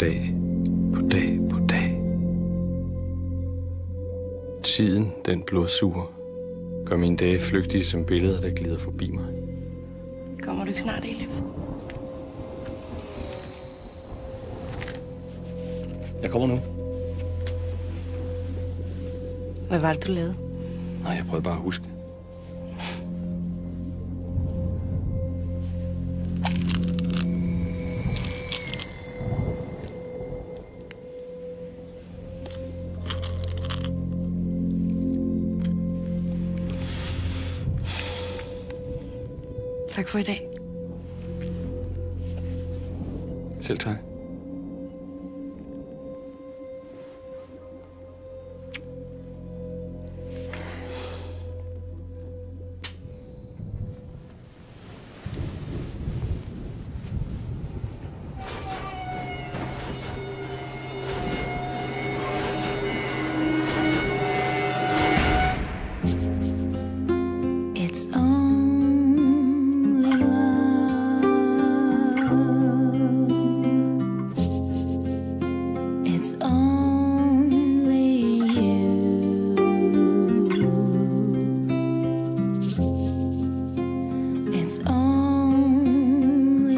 dag, på dag, på dag. Tiden, den blodsure, gør mine dage flygtige som billeder, der glider forbi mig. Kommer du ikke snart, Elif? Jeg kommer nu. Hvad var det, du lavede? Nej, jeg prøvede bare at huske. Tak for i dag. Selv tak. It's only love. It's only you. It's only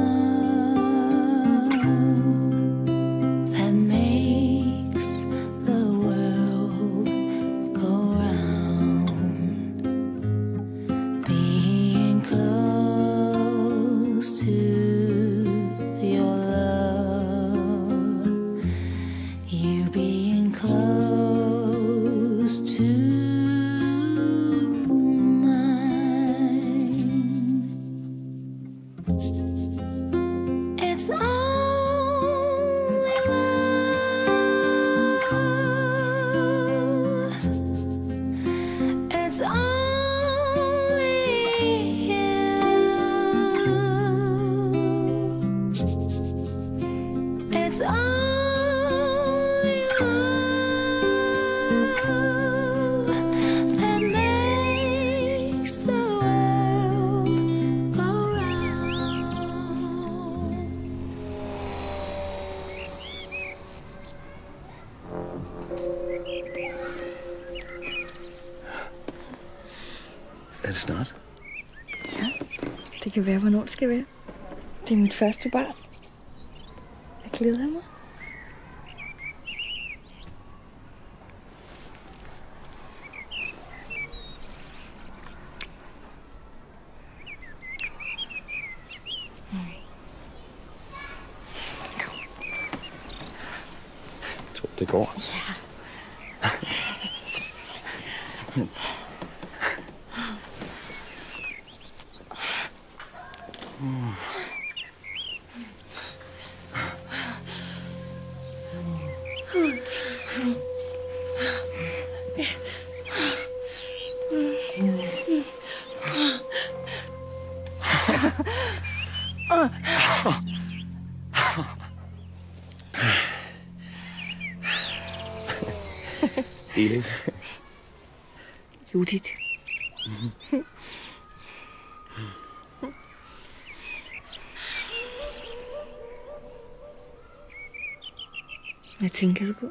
love that makes the world go round. Being close to your love, you being close to mine. It's only love. It's only you. It's only love that makes the world go round. Er det snart? Ja, det kan være, hvornår det skal være. Det er mit første barn. Jeg glæder mig. Jeg tror, det går. Men... Elif. Judith. Hvad tænker du på?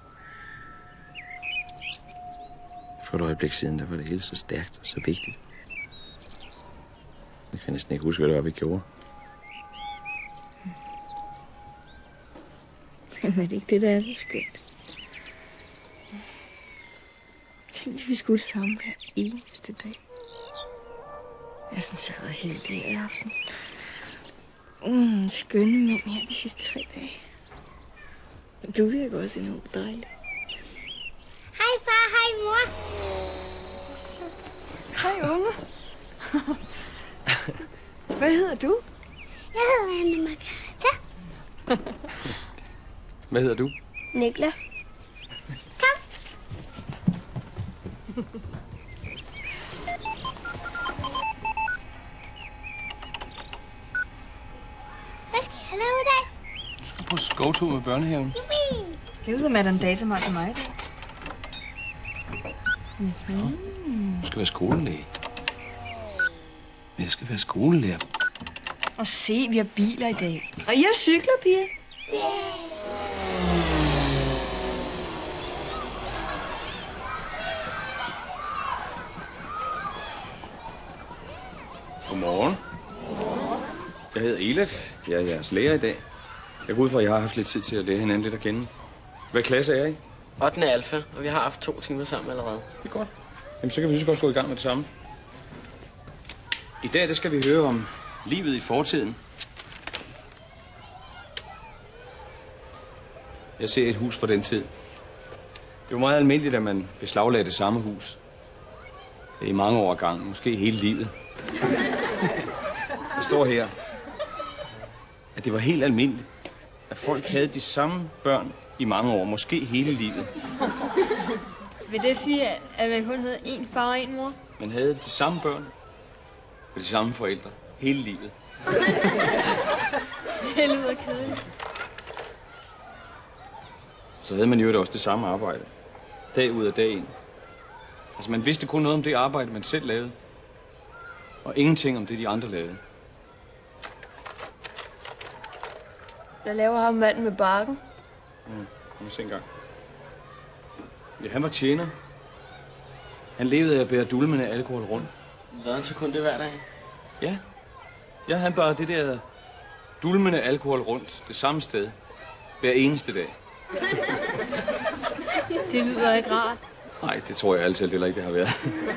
For et øjeblik siden, der var det hele så stærkt og så vigtigt. Jeg kan næsten ikke huske, hvad det var, vi gjorde. Men er det ikke det, der er så skønt? Tænk, hvis vi skulle det samme hver eneste dag. Jeg er sådan så heldig, at jeg har haft sådan skønne mænd her de sidste 3 dage. Du virker også enormt dejlig. Hej far, hej mor. Hej unge. Hvad hedder du? Jeg hedder Anne Margrethe. Hvad hedder du? Nikla. Kom. Hvad skal jeg lave i dag? Du skal på skovtur med børnehaven. Jubi! Jeg ved, at Madame Data mig til mig. Du skal være skolelæge. Jeg skal være skolelærer. Og se, vi har biler i dag. Og jeg cykler, piger. Yeah. Elef. Jeg er jeres lærer i dag. Jeg går ud fra, at jeg har haft lidt tid til at lære hinanden lidt at kende. Hvad klasse er jeg i? 8. alfa, og vi har haft 2 timer sammen allerede. Det er godt. Jamen, så kan vi lige så godt gå i gang med det samme. I dag der skal vi høre om livet i fortiden. Jeg ser et hus fra den tid. Det var meget almindeligt, at man beslaglagde det samme hus. I mange år gang, måske hele livet. Det står her, at det var helt almindeligt, at folk havde de samme børn i mange år, måske hele livet. Vil det sige, at man kun havde én far og én mor? Man havde de samme børn og de samme forældre hele livet. Det lyder kedeligt. Så havde man jo også det samme arbejde. Dag ud af dag ind. Altså, man vidste kun noget om det arbejde, man selv lavede. Og ingenting om det, de andre lavede. Jeg laver ham manden med barken. Lad mig se engang. Ja, han var tjener. Han levede af at bære dulmende alkohol rundt. Lavede han så kun det hver dag? Ja. Ja, han bar det der dulmende alkohol rundt det samme sted. Hver eneste dag. Det lyder ikke rart. Nej, det tror jeg altid heller ikke, det har været.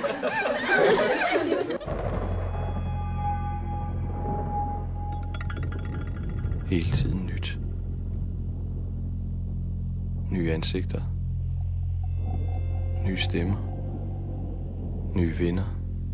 Hele tiden nyt. Nye ansigter. Nye stemmer. Nye venner.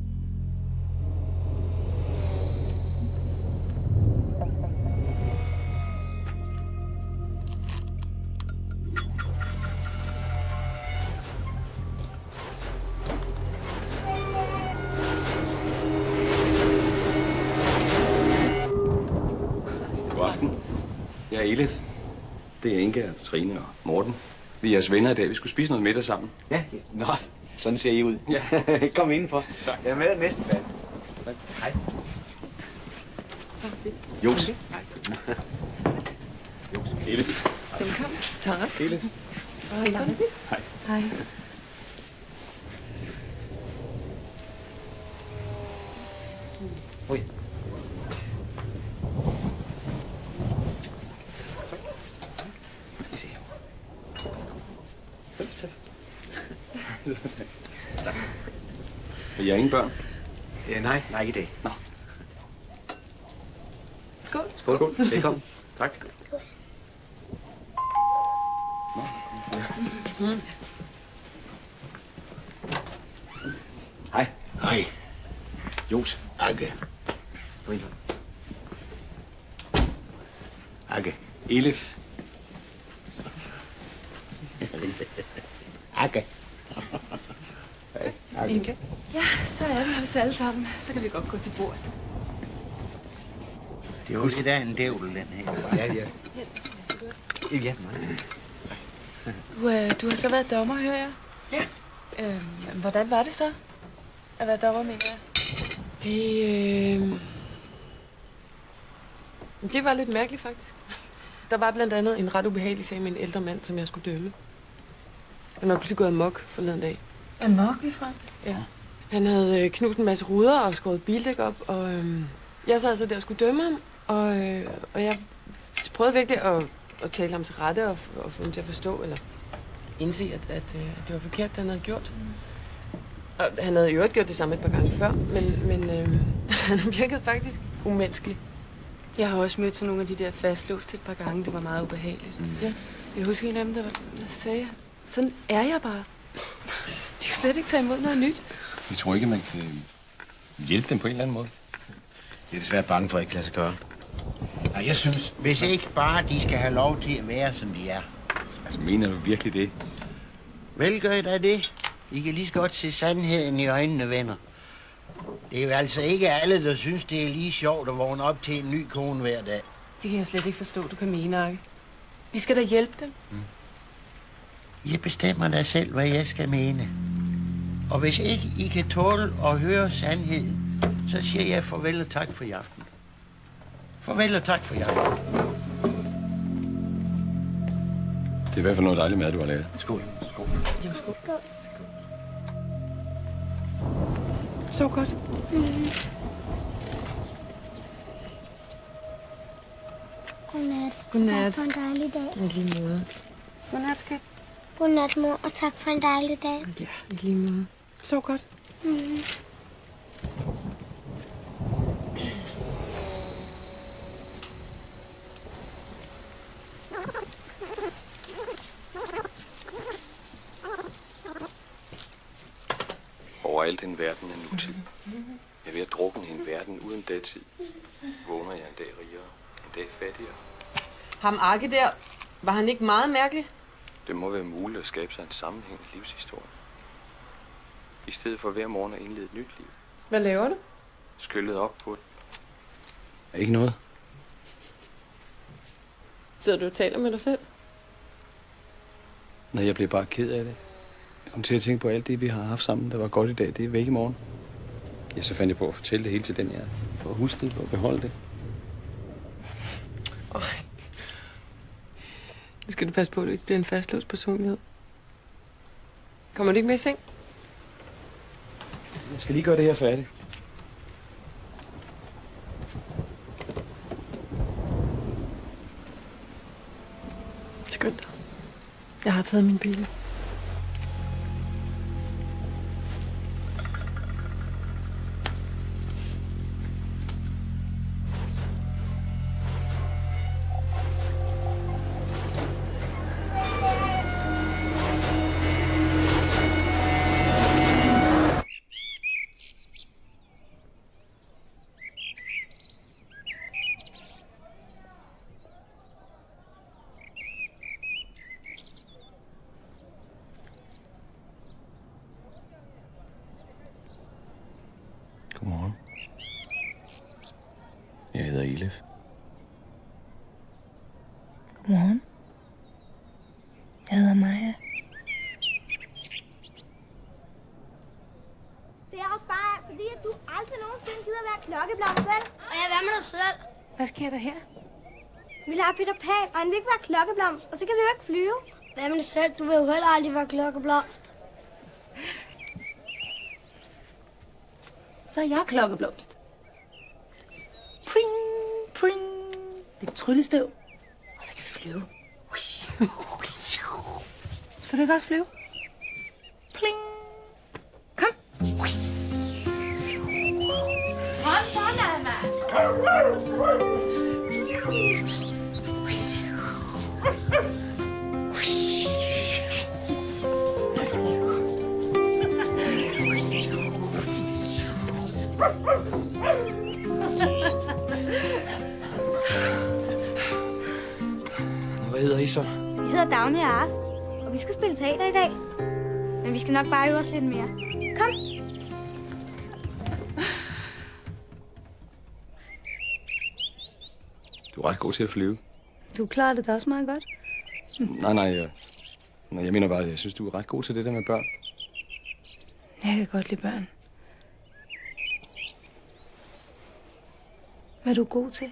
God aften. Jeg er Elef. Det er Inga, Trine og Morten. Vi er jeres venner i dag. Vi skulle spise noget middag sammen. Ja, nå, sådan ser I ud. Ja. Kom indenfor. Tak. Jeg er med næsten færdig. Hej. Jose. Hej. Jose. Elef. Velkommen. Tak. Elef. Hej. Hej. Ui. Skal vi se her. Tak. Og I har ingen børn? Ja, nej, ikke i dag. Nå. Skål. Skål. Velkommen. Tak. Hej. Hej. Jose. Akke. Kom ind. Akke. Elef. Akke. Inge. Ja, så er vi hos alle sammen. Så kan vi godt gå til bordet. Det er jo lidt af en dævl, den her. Ja. Ja, nej. Du har så været dommer, hører jeg? Ja. Hvordan var det så at være dommer, mener jeg? Det var lidt mærkeligt, faktisk. Der var blandt andet en ret ubehagelig sag med en ældre mand, som jeg skulle dømme. Han var pludselig gået amok forleden dag. Amok ligefrem? Ja. Han havde knust en masse ruder og skåret bildæk op, og jeg sad så der og skulle dømme ham, og jeg prøvede virkelig at tale ham til rette og få ham til at forstå, eller indse, at det var forkert, det han havde gjort. Og han havde i øvrigt gjort det samme et par gange før, men han virkede faktisk umenneskelig. Jeg har også mødt sådan nogle af de der fastlåst et par gange. Det var meget ubehageligt. Ja. Jeg husker en af dem, der sagde, sådan er jeg bare. De kan slet ikke tage imod noget nyt. Jeg tror ikke, man kan hjælpe dem på en eller anden måde. Jeg er desværre bange for, at ikke lade sig gøre. Og jeg synes, hvis ikke bare de skal have lov til at være, som de er. Altså, mener du virkelig det? Vel, gør I da det. I kan lige så godt se sandheden i øjnene, venner. Det er jo altså ikke alle, der synes, det er lige sjovt at vågne op til en ny kone hver dag. Det kan jeg slet ikke forstå, du kan mene, Akke. Vi skal da hjælpe dem. Jeg bestemmer da selv, hvad jeg skal mene. Og hvis ikke I kan tåle at høre sandheden, så siger jeg farvel og tak for i aften. Farvel og tak for i aften. Det er i hvert fald noget dejligt mad, du har lavet. Skål. Skål. Så godt. Godnat. Godnat. Tak for en dejlig dag. I lige måde. Godnat, skat. Godnat, mor, og tak for en dejlig dag. Ja, i lige måde. Sov godt. Overalt en verden af nutid. Jeg er ved at drukne i en verden uden datid. Vågner jeg en dag rigere, en dag fattigere. Ham Arke der, var han ikke meget mærkelig? Det må være muligt at skabe sig en sammenhængende livshistorie. I stedet for hver morgen at indlede et nyt liv. Hvad laver du? Skyllet op på det. Ikke noget. Sidder du og taler med dig selv? Nej, jeg blev bare ked af det. Jeg kom til at tænke på alt det, vi har haft sammen, der var godt i dag. Det er væk i morgen. Ja, så fandt jeg på at fortælle det hele til den, jeg for at huske det og beholde det. Nu skal du passe på, at du ikke bliver en fastlåst personlighed. Kommer du ikke med i seng? Jeg skal lige gøre det her færdigt. Skønt. Jeg har taget min bil. Godmorgen. Jeg hedder Elif. Godmorgen. Jeg hedder Maja. Det er også bare, fordi at du aldrig nogensinde gider være klokkeblomst, vel? Og jeg hvad med dig selv? Hvad sker der her? Vi lader Peter Pan, og han vil ikke være klokkeblomst, og så kan vi jo ikke flyve. Hvad med dig selv? Du vil jo heller aldrig være klokkeblomst. Så er jeg klokkeblomst. Pring, pring. Lidt tryllestøv. Og så kan vi flyve. Skal du ikke også flyve? Pling. Kom. Kom så, Nana. Hvad hedder I så? Vi hedder Dagny og Ars, og vi skal spille teater i dag. Men vi skal nok bare øve os lidt mere. Kom. Du er ret god til at flyve. Du klarer det da også meget godt. Nej, jeg mener bare, at jeg synes, du er ret god til det der med børn. Jeg kan godt lide børn. Hvad er du god til?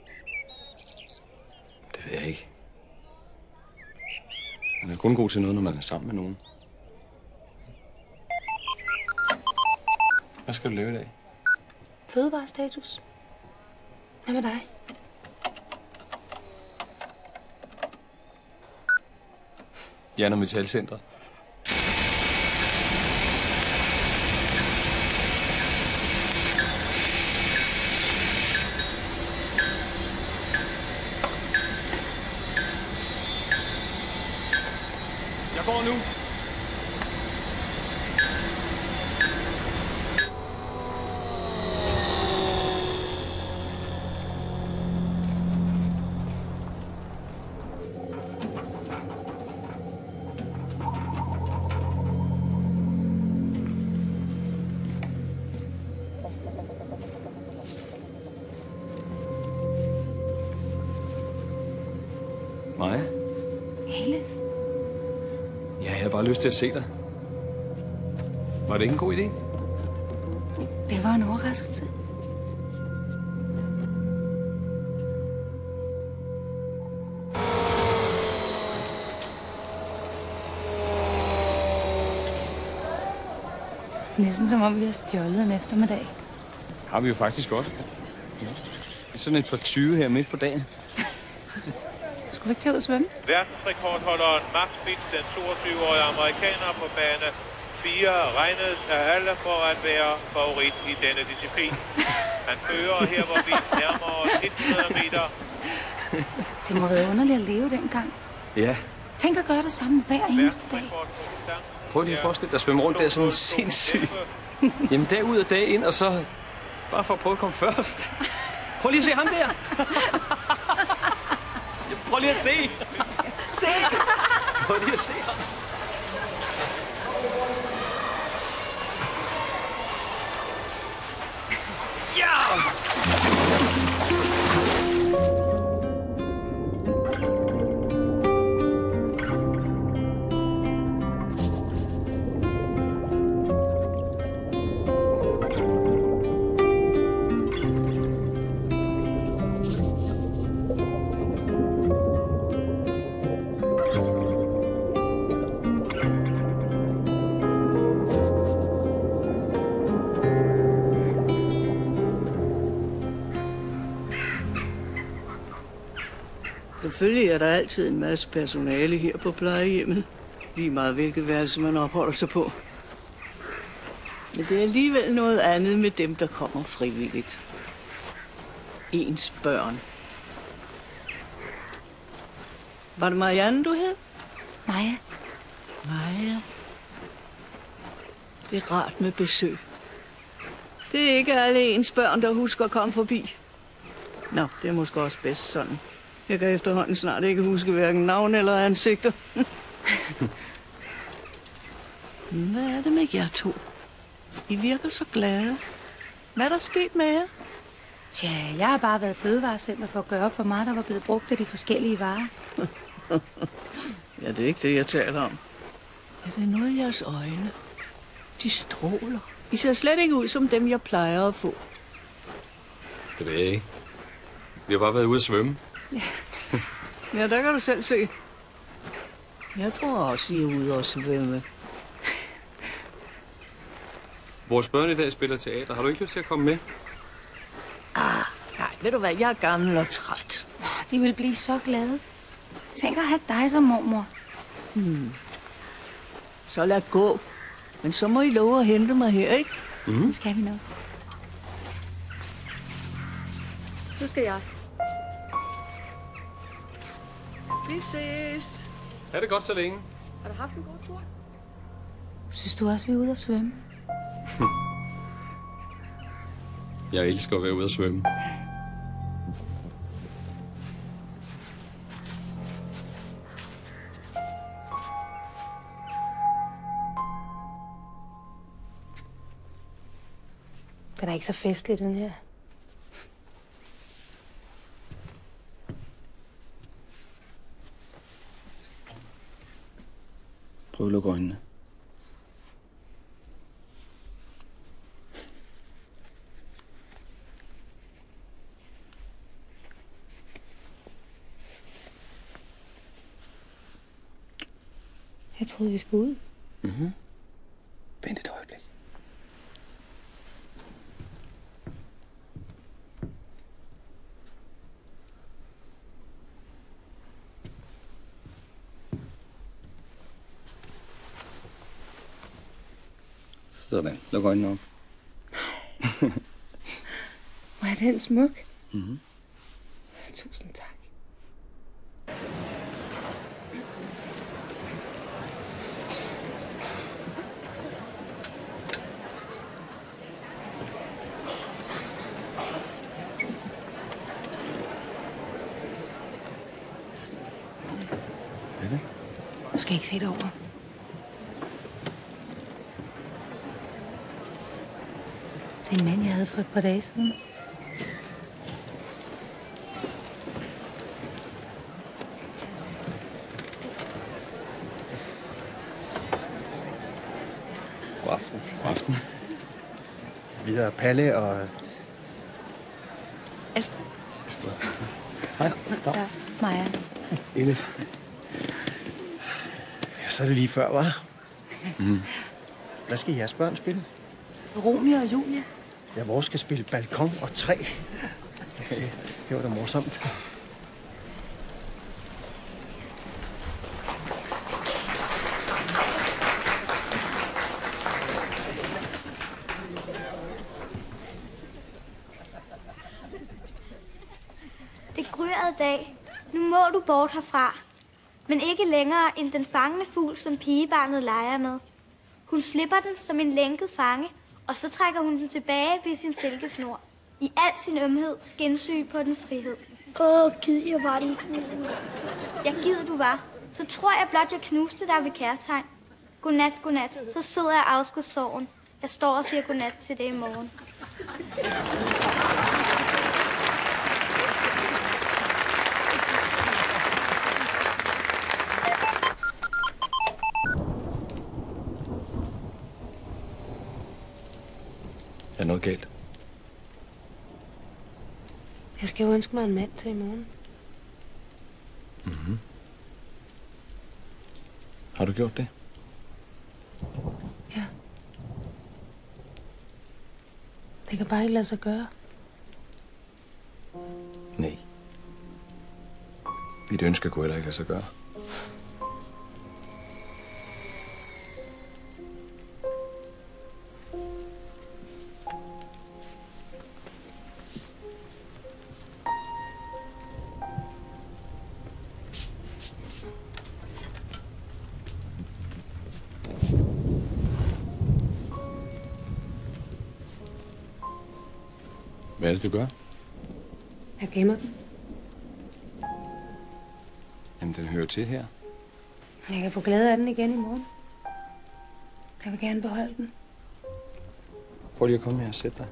Det ved jeg ikke. Man er kun god til noget, når man er sammen med nogen. Hvad skal du lave i dag? Fødevarestatus. Hvad med dig? Jan og Metalcentret. Jeg går nu. Maja? Elif? Ja, jeg har bare lyst til at se dig. Var det ikke en god idé? Det var en overraskelse. Næsten som om vi har stjålet en eftermiddag. Har vi jo faktisk også. Sådan et par 20 her midt på dagen. Skulle vi ikke tage ud og svømme? Verdensrekordholderen Max Spitz, den 22-årige amerikaner på bane 4, regnes af alle for at være favorit i denne disciplin. Han fører her, hvor vi nærmere 100 meter. Det må være underligt at leve dengang. Ja. Tænk at gøre det samme hver eneste dag. Prøv lige at forestille dig at svømme rundt der som en sindssyg. Jamen dag ud og dag ind, og så bare for at prøve at komme først. Prøv lige at se ham der. Prøv lige at se. Se. Prøv lige at se ham. Ja! Selvfølgelig er der altid en masse personale her på plejehjemmet. Lige meget hvilket værelse man opholder sig på. Men det er alligevel noget andet med dem, der kommer frivilligt. Ens børn. Var det Marianne, du hed? Maja. Maja. Det er rart med besøg. Det er ikke alle ens børn, der husker at komme forbi. Nå, det er måske også bedst sådan. Jeg kan efterhånden snart ikke huske hverken navn eller ansigter. Hvad er det med jer to? I virker så glade. Hvad er der sket med jer? Ja, jeg har bare været i fødevarecenter for at gøre op, hvor meget der var blevet brugt af de forskellige varer. Ja, det er ikke det, jeg taler om. Ja, det er noget i jeres øjne. De stråler. I ser slet ikke ud som dem, jeg plejer at få. Det ved jeg ikke. Vi har bare været ude at svømme. Ja, der kan du selv se. Jeg tror også, I er ude og svømme. Vores børn i dag spiller teater. Har du ikke lyst til at komme med? Nej, ved du hvad? Jeg er gammel og træt. De vil blive så glade. Tænk at have dig som mormor. Så lad gå. Men så må I love at hente mig her, ikke? Det skal vi nok. Nu skal jeg. Vi ses. Er det godt så længe? Har du haft en god tur? Synes du også, vi er ude at svømme? Jeg elsker at være ude at svømme. Den er ikke så festlig, den her. Prøv at lukke øjnene. Jeg troede, vi skulle ud. Vent et øjeblik. Sådan. Luk øjnene op. Hvor er den smuk. Tusind tak. Du skal ikke se det over. Det er en mand, jeg havde for et par dage siden. God aften. God aften. Videre Palle og... Astrid. Astrid. Hej. Ja, Maja. Elif. Ja, så er det lige før, hva'? Hvad skal jeres børn spille? Romeo og Julie. Ja, vores skal spille balkon og træ. Okay, det var da morsomt. dag. Nu må du bort herfra. Men ikke længere end den fangende fugl, som pigebarnet leger med. Hun slipper den som en lænket fange, og så trækker hun den tilbage ved sin silkesnor. I al sin ømhed skinsyg på dens frihed. Gid jeg var din fugl. Jeg gider du var. Så tror jeg blot, jeg knuste dig ved kærtegn. Godnat, godnat. Så sidder jeg afskudt sorgen. Jeg står og siger godnat til det i morgen. Er noget galt? Jeg skal jo ønske mig en mand til i morgen. Mhm. Har du gjort det? Ja. Det kan bare ikke lade sig gøre. Nej. Mit ønske kunne heller ikke lade sig gøre. Hvad er det, du gør? Jeg gemmer den. Jamen, den hører til her. Jeg kan få glæde af den igen i morgen. Jeg vil gerne beholde den. Prøv lige at komme her og sætte dig.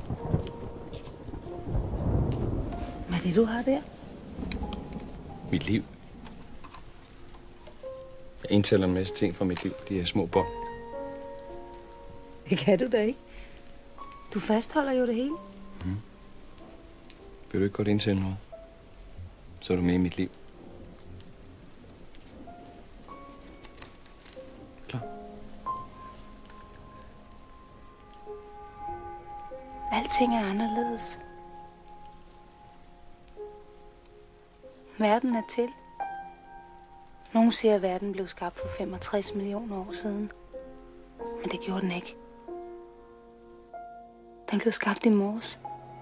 Hvad er det, du har der? Mit liv. Jeg indtaler en masse ting fra mit liv. De her små bånd. Det kan du da ikke. Du fastholder jo det hele. Vil du ikke godt indtale noget? Så er du med i mit liv. Klar. Alting er anderledes. Verden er til. Nogle siger, at verden blev skabt for 65 millioner år siden. Men det gjorde den ikke. Den blev skabt i morges.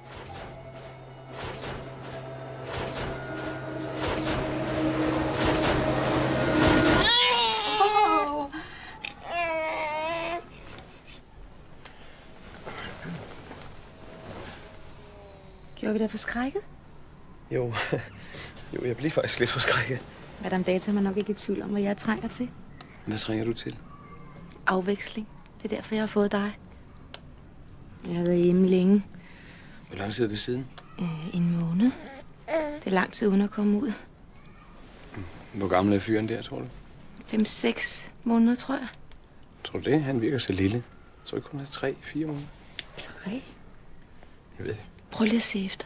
Gjorde vi dig forskrækket? Jo, jeg bliver faktisk lidt forskrækket. Madame Data er man nok ikke i tvivl om, hvad jeg trænger til. Hvad trænger du til? Afveksling. Det er derfor, jeg har fået dig. Jeg har været hjemme længe. Hvor lang tid er det siden? En måned. Det er lang tid uden at komme ud. Hvor gammel er fyren der, tror du? 5-6 måneder, tror jeg. Tror du det? Han virker så lille. Jeg tror ikke kun er 3-4 måneder. 3? Jeg ved ikke. Prøv lige at se efter.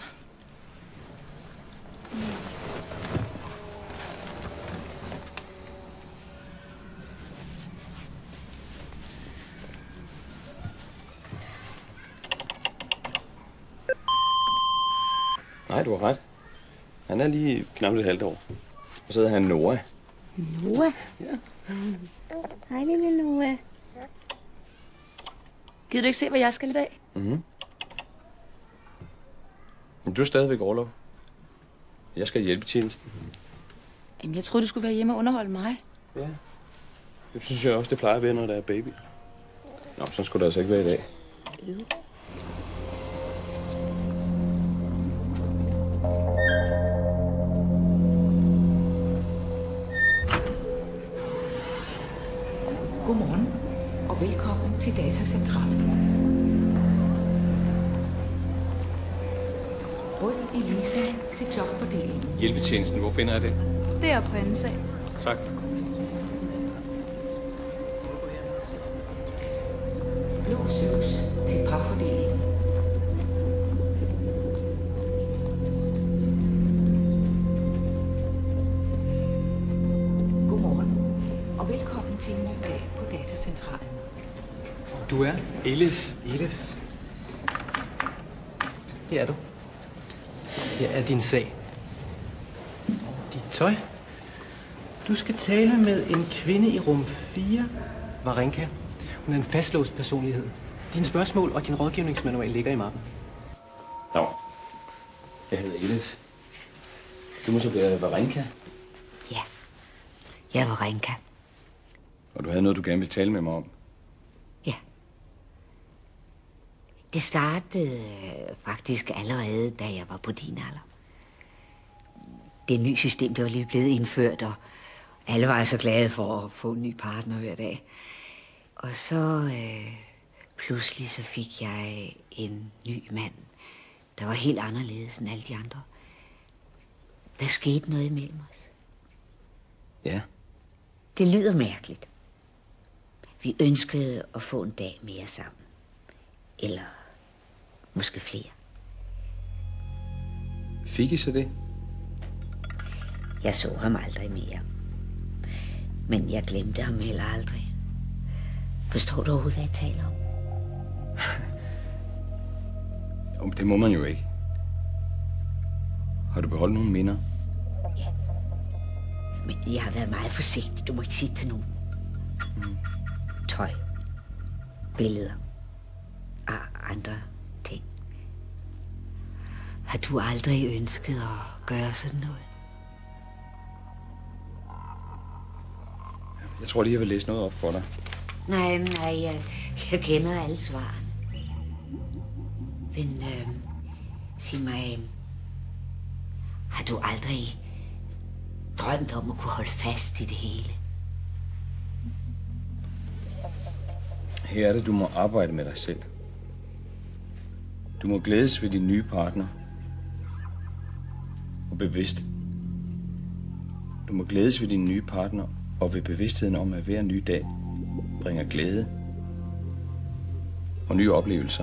Nej, du har ret. Han er lige knap et halvt år. Og så hedder han Noah. Noah? Ja. Hej, lille Noah. Gider du ikke se, hvad jeg skal i dag? Mhm. Men du er stadigvæk overlov. Jeg skal hjælpe tjenesten. Jamen, jeg troede, du skulle være hjemme og underholde mig. Ja. Det synes jeg også, det plejer at være, når der er baby. Nå, så skulle det altså ikke være i dag. Godmorgen og velkommen til Datacentralen. Rød Elisa til jobfordelingen. Hjælpetjenesten, hvor finder jeg det? Det er på anden sag. Tak. Blå søs til parfordelingen. Godmorgen og velkommen til en ny dag på Datacentralen. Du er? Elif. Her er du. Her er din sag. Dit tøj. Du skal tale med en kvinde i rum 4, Varenka. Hun er en fastlåst personlighed. Dine spørgsmål og din rådgivningsmanual ligger i mappen. Nå. Jeg hedder Elif. Du må så blive Varenka. Ja, jeg er Varenka. Og du havde noget, du gerne ville tale med mig om. Ja. Det startede faktisk allerede, da jeg var på din alder. Det nye system, det var lige blevet indført, og alle var så glade for at få en ny partner hver dag. Og så pludselig så fik jeg en ny mand, der var helt anderledes end alle de andre. Der skete noget imellem os. Ja. Det lyder mærkeligt. Vi ønskede at få en dag mere sammen. Eller måske flere. Fik I så det? Jeg så ham aldrig mere. Men jeg glemte ham heller aldrig. Forstår du overhovedet, hvad jeg taler om? Jo, det må man jo ikke. Har du beholdt nogle minder? Ja. Men jeg har været meget forsigtig. Du må ikke sige til nogen. Tøj. Billeder. Og andre ting. Har du aldrig ønsket at gøre sådan noget? Jeg tror lige, jeg vil læse noget op for dig. Nej, jeg kender alle svarene. Men sig mig, har du aldrig drømt om at kunne holde fast i det hele? Her er det, du må arbejde med dig selv. Du må glædes ved din nye partner. Og bevidst. Du må glædes ved din nye partner og ved bevidstheden om, at hver ny dag bringer glæde og nye oplevelser.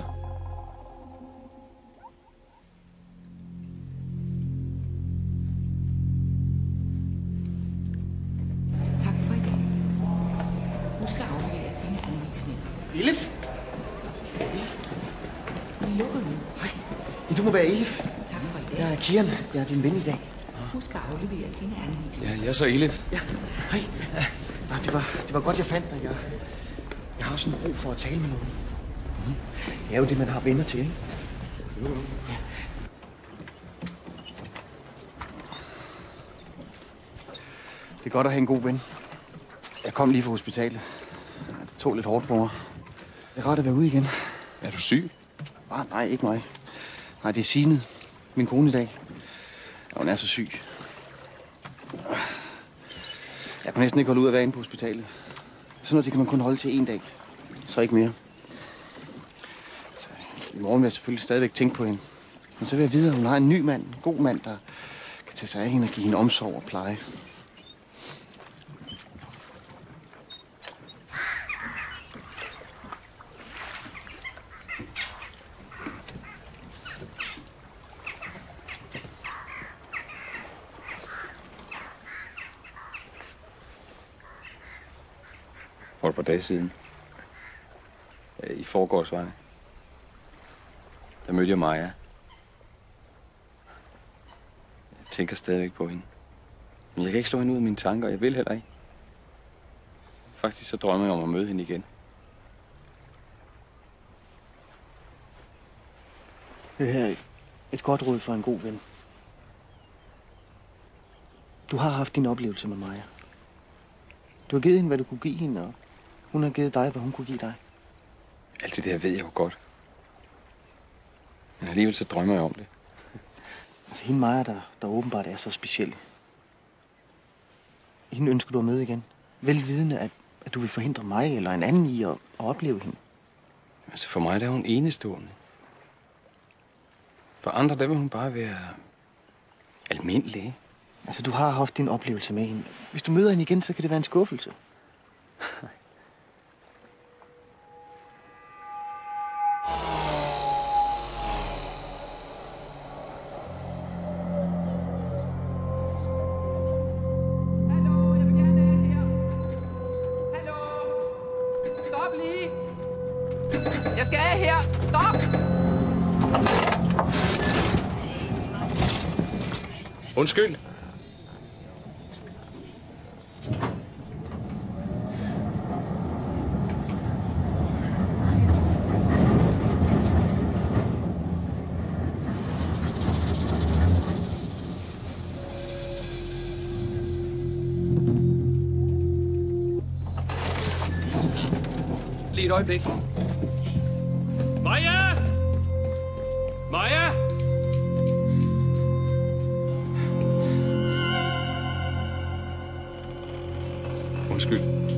Tak for i dag. Du skal aflevere dine anvisninger. Elif? Elif? Vi lukker nu. Hej. Ja, du må være Elif. Tak for i dag. Jeg er Kian. Jeg er din ven i dag. Husk at aflevere dine anvisninger. Ja, jeg er så Elif. Ja, hej. Ja, det var godt, jeg fandt dig. Jeg har sådan brug for at tale med nogen. Det er jo det, man har venner til, ikke? Ja. Det er godt at have en god ven. Jeg kom lige fra hospitalet. Det tog lidt hårdt på mig. Det er rart at være ude igen. Er du syg? Nej, ikke mig. Nej, det er Signe, min kone i dag. Ja, hun er så syg. Jeg kan næsten ikke holde ud at være inde på hospitalet. Sådan noget, det kan man kun holde til en dag. Så ikke mere. Altså, i morgen vil jeg selvfølgelig stadigvæk tænke på hende. Men så vil jeg vide, at hun har en ny mand. En god mand, der kan tage sig af hende og give hende omsorg og pleje. For et par dage siden. I forgårs var det. Der mødte jeg Maja. Jeg tænker stadigvæk på hende. Men jeg kan ikke slå hende ud af mine tanker, og jeg vil heller ikke. Faktisk så drømmer jeg om at møde hende igen. Det her er et godt råd for en god ven. Du har haft din oplevelse med Maja. Du har givet hende, hvad du kunne give hende, og hun har givet dig, hvad hun kunne give dig. Alt det der ved jeg jo godt. Men alligevel så drømmer jeg om det. Altså hende Maja, der åbenbart er så speciel. Hende ønsker du at møde igen. Velvidende, at du vil forhindre mig eller en anden i at opleve hende. Altså for mig der er hun enestående. For andre der vil hun bare være almindelig. Altså du har haft din oplevelse med hende. Hvis du møder hende igen, så kan det være en skuffelse. Stop lige! Jeg skal af her! Stop! Undskyld. Lige et øjeblik. Maja! Maja! Undskyld.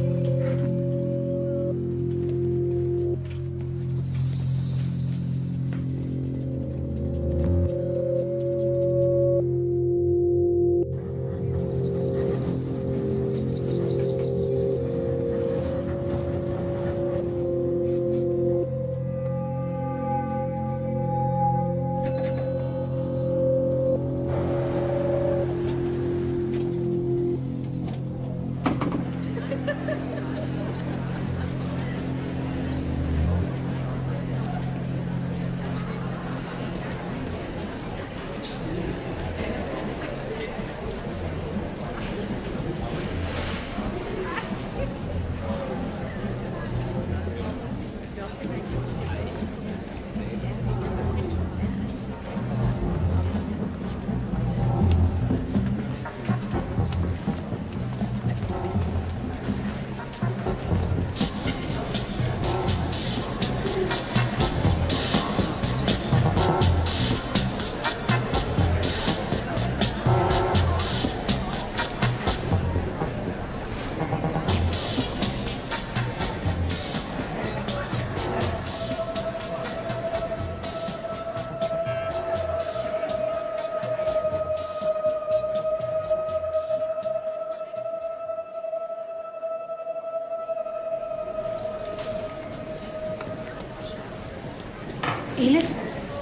Elif?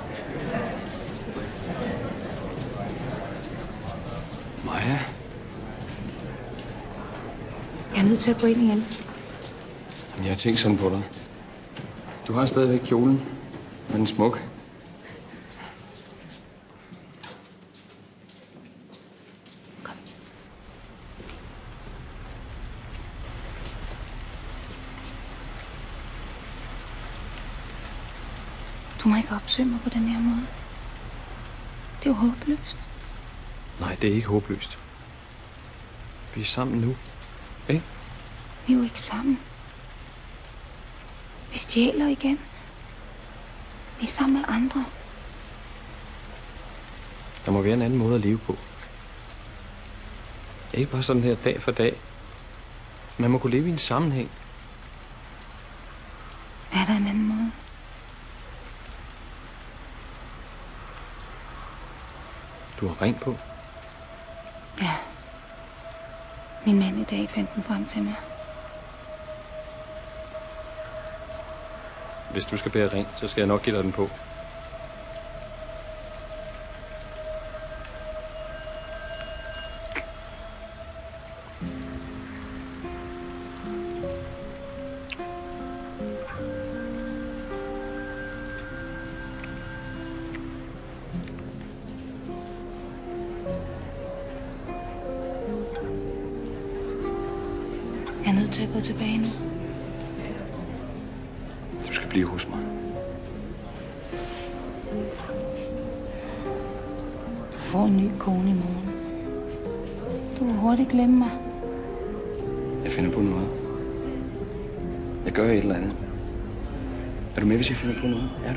Maja? Jeg er nødt til at gå ind igen. Jamen, jeg har tænkt sådan på dig. Du har stadigvæk kjolen. Men den smuk. Du må ikke opsøge mig på den her måde. Det er jo håbløst. Nej, det er ikke håbløst. Vi er sammen nu. Ikke? Vi er jo ikke sammen. Vi stjæler igen. Vi er sammen med andre. Der må være en anden måde at leve på. Ikke bare sådan her dag for dag. Man må kunne leve i en sammenhæng. Er der en anden måde? Du har ring på. Ja. Min mand i dag fandt den frem til mig. Hvis du skal bære ring, så skal jeg nok give dig den på. Jeg er nødt til at gå tilbage nu. Du skal blive hos mig. Du får en ny kone i morgen. Du vil hurtigt glemme mig. Jeg finder på noget. Jeg gør et eller andet. Er du med, hvis jeg finder på noget? Er du?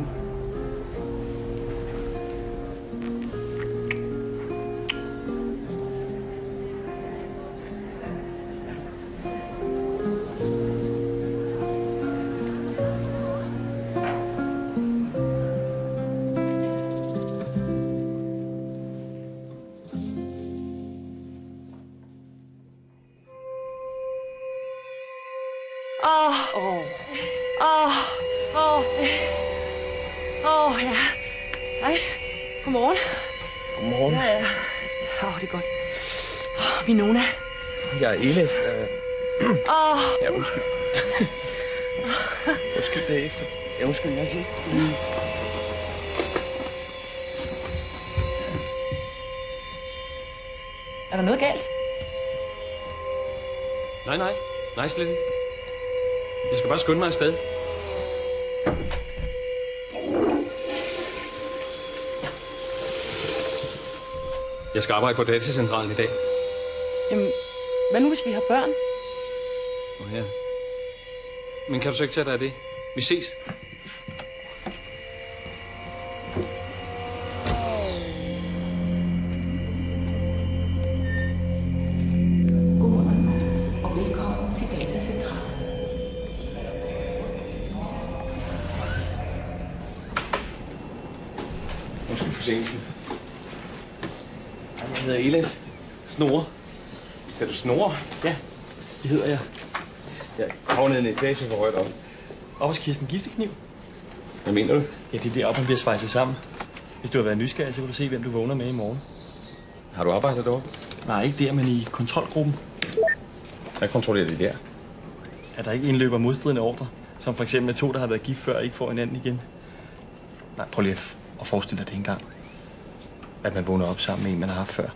Ja. Hej. Godmorgen. Godmorgen. Ja. Det er godt. Min Nona. Jeg er Elif. Ja, undskyld. Undskyld, det er ikke. Ja, undskyld, jeg er ikke. Er der noget galt? Nej. Nej, slet ikke. Jeg skal bare skynde mig afsted. Jeg skal arbejde på datacentralen i dag. Jamen, hvad nu hvis vi har børn? Ja. Men kan du så ikke tage dig af det? Vi ses. Og velkommen til Datacentralen. Undskyld forsinkelsen. Jeg hedder Elif. Snore. Sagde du Snore? Ja, det hedder jeg. Jeg havnede en etage for højt op. Op hos Kirsten Giftekniv. Hvad mener du? Ja, det er deroppe, man bliver svejset sammen. Hvis du har været nysgerrig, så kan du se, hvem du vågner med i morgen. Har du arbejdet deroppe? Nej, ikke der, men i kontrolgruppen. Hvad kontrollerer de der? Er der ikke indløber modstridende ordre? Som for eksempel, at to, der har været gift før, ikke får hinanden igen. Nej, prøv lige at forestille dig det engang. At man vågner op sammen med en, man har haft før.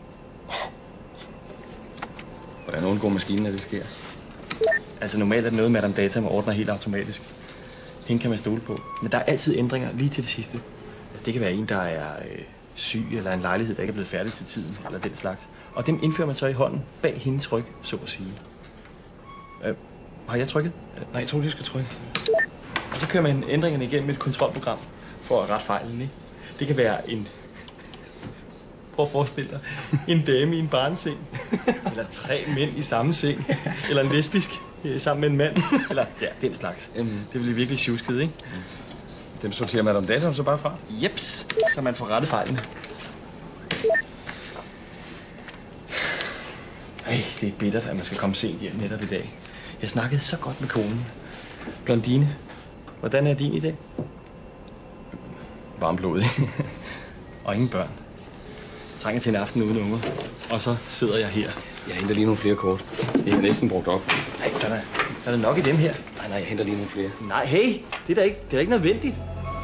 Hvordan undgår maskinen, at det sker? Altså normalt er det noget med, at data man ordner helt automatisk. Hende kan man stole på. Men der er altid ændringer lige til det sidste. Altså det kan være en, der er syg, eller en lejlighed, der ikke er blevet færdig til tiden, eller den slags. Og dem indfører man så i hånden bag hendes ryg, så at sige. Har jeg trykket? Nej, jeg tror, du skal trykke. Og så kører man ændringerne igennem et kontrolprogram for at rette fejlen, ikke? Det kan være en... Prøv at forestille dig. En dame i en barneseng. Eller 3 mænd i samme seng. Eller en lesbisk sammen med en mand. Eller ja, den slags. Det bliver virkelig tjusket, ikke? Dem sorterer man om dataen så bare fra? Jeps, så man får rette fejlene. Ej, det er bittert, at man skal komme sent hjem netop i dag. Jeg snakkede så godt med konen. Blondine. Hvordan er din i dag? Varmblodig. Og ingen børn. Jeg trænger til en aften uden unger. Og så sidder jeg her. Jeg henter lige nogle flere kort. Det er næsten brugt op. Nej, der er nok i dem her. Nej, jeg henter lige nogle flere. Nej, hey, det er da ikke nødvendigt.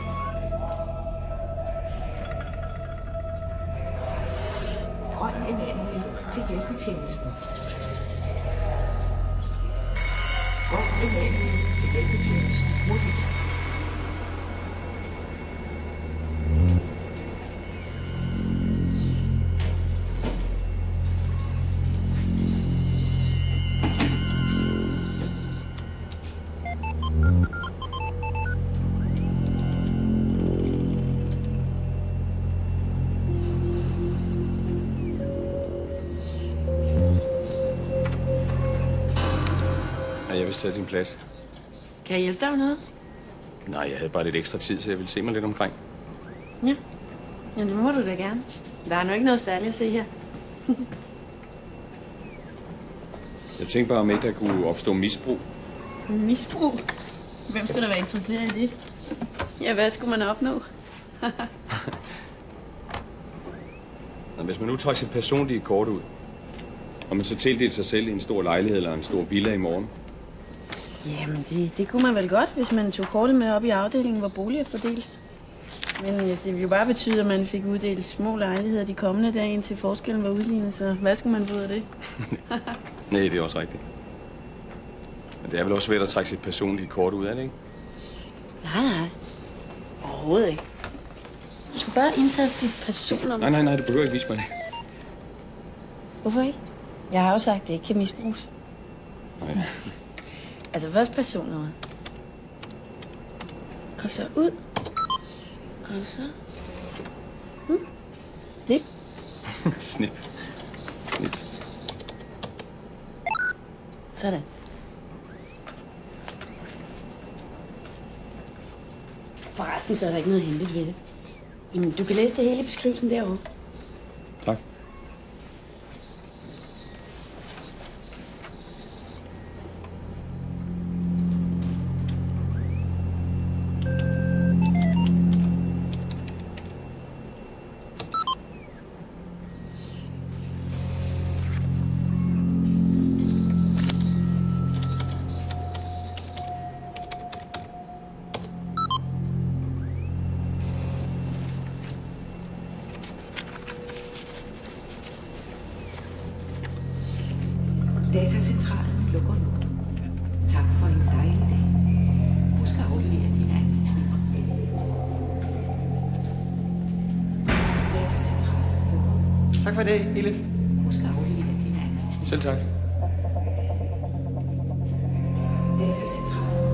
Grøn Emanuel til hjælpetjenesten. Grøn Emanuel til hjælpetjenesten. Hurtigt. Jeg vil tage din plads. Kan jeg hjælpe dig med noget? Nej, jeg havde bare lidt ekstra tid, så jeg ville se mig lidt omkring. Ja. Ja, det må du da gerne. Der er nu ikke noget særligt at se her. Jeg tænkte bare, om ikke der kunne opstå misbrug. Misbrug? Hvem skulle da være interesseret i det? Ja, hvad skulle man opnå? Hvis man nu trækker sit personlige kort ud, og man så tildeler sig selv i en stor lejlighed eller en stor villa i morgen. Jamen, det kunne man vel godt, hvis man tog kortet med op i afdelingen, hvor boliger fordeles. Men det ville jo bare betyde, at man fik uddelt små lejligheder de kommende dage, indtil forskellen var udlignet, så hvad skal man få ud af det? Nej, det er også rigtigt. Men det er vel også svært at trække sit personlige kort ud af det, ikke? Nej. Overhovedet ikke. Du skal bare indtaste dit personnummer. Nej, du behøver ikke vise mig det. Hvorfor ikke? Jeg har jo sagt, at det ikke kan misbruges. Nej. Altså først personnummer. Og så ud. Og så... Snip. Snip. Sådan. Forresten, så er der ikke noget hemmeligt ved det. Jamen, du kan læse det hele i beskrivelsen derovre. Tak. Datacentralen lukker nu. Tak for en dejlig dag. Husk at aflevere dine anvisninger. Datacentralen lukker nu. Tak for det, Elif. Husk at aflevere dine anvisninger. Selv tak. Datacentralen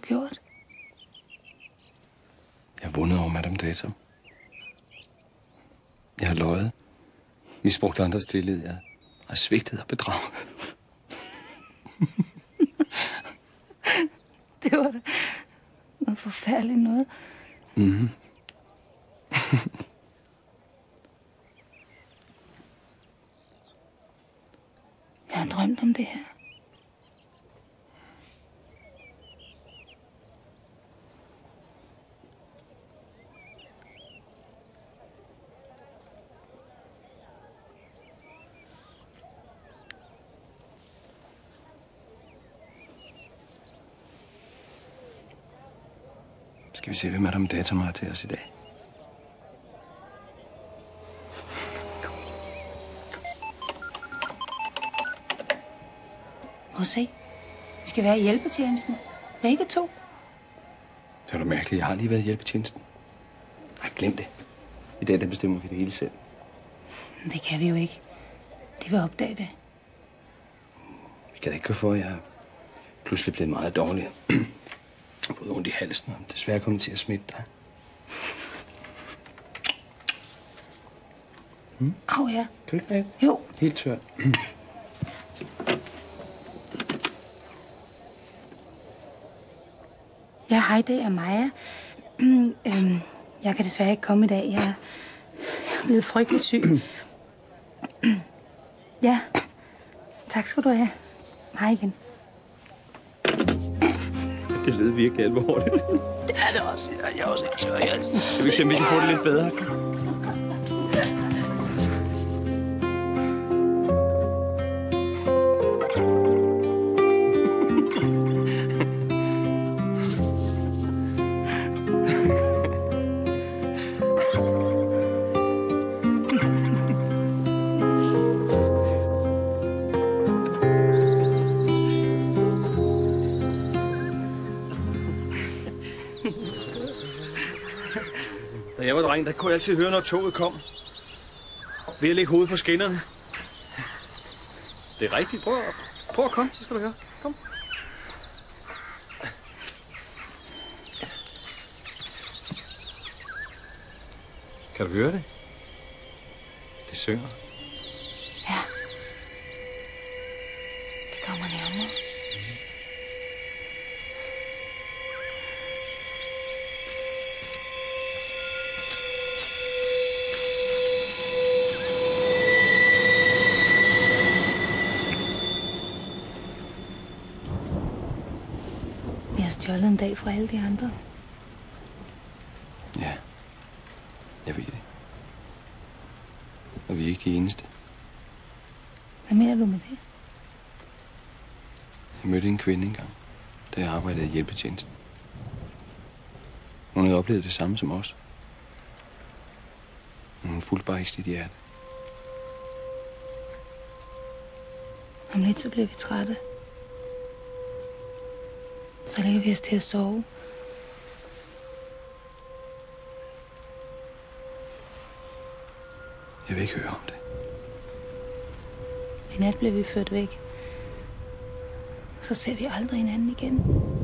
gjort? Jeg har vundet over Madame Datum. Jeg har løjet. Misbrugt andres tillid. Jeg har svigtet og bedraget. Det var da noget forfærdeligt noget. Mhm. Jeg har drømt om det her. Skal vi se, hvad Madame Datum har til os i dag? Prøv at se. Vi skal være i hjælpetjenesten. Begge to. Så er det mærkeligt. Jeg har lige været i hjælpetjenesten. Nej, glem det. I dag der bestemmer vi det hele selv. Men det kan vi jo ikke. De vil opdage det. Vi kan da ikke gå for, at jeg er pludselig blevet meget dårlig. Både ondt i halsen og desværre kommet til at smitte dig. Au, ja. Kan du ikke mærke? Jo. Helt tør. Ja, hej, det er Maja. Jeg kan desværre ikke komme i dag. Jeg er blevet frygtelig syg. Ja, tak skal du have. Hej igen. Det lød virkelig alvorligt. Det er det også. Jeg er også ikke tør i halsen. Skal vi ikke se, om vi kan få det lidt bedre? Da jeg var dreng, der kunne jeg altid høre, når toget kom. Ved at lægge hovedet på skinnerne. Det er rigtigt. Prøv at komme, så skal du høre. Kom. Kan du høre det? Det synger. Ja. Det kommer nærmere. Vi har stjålet en dag fra alle de andre. Ja, jeg ved det. Og vi er ikke de eneste. Hvad mener du med det? Jeg mødte en kvinde engang, da jeg arbejdede i hjælpetjenesten. Hun havde oplevet det samme som os. Men hun fulgte bare ikke sit hjerte. Om lidt så bliver vi trætte. Så lægger vi os til at sove. Jeg vil ikke høre om det. I nat bliver vi ført væk. Så ser vi aldrig hinanden igen.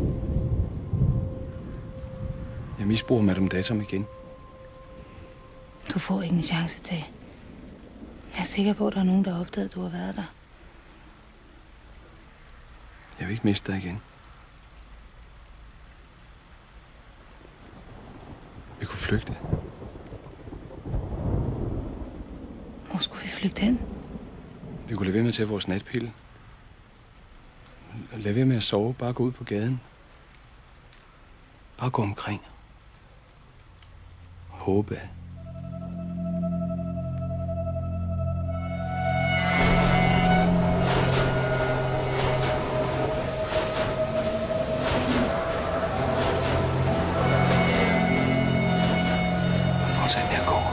Jeg misbruger Madame Datum igen. Du får ikke en chance til. Jeg er sikker på, at der er nogen, der har opdaget, at du har været der. Jeg vil ikke miste dig igen. Vi kunne flygte. Hvor skulle vi flygte hen? Vi kunne lade være med at tage vores natpille. Lad være med at sove. Bare gå ud på gaden. Bare gå omkring. Håbe. Fortsæt med at gå.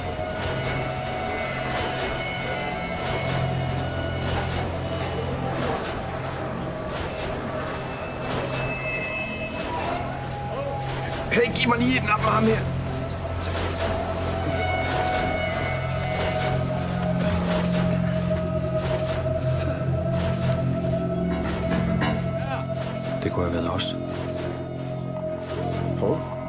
Hey, giv mig lige et nap med ham her. Det kunne have været os.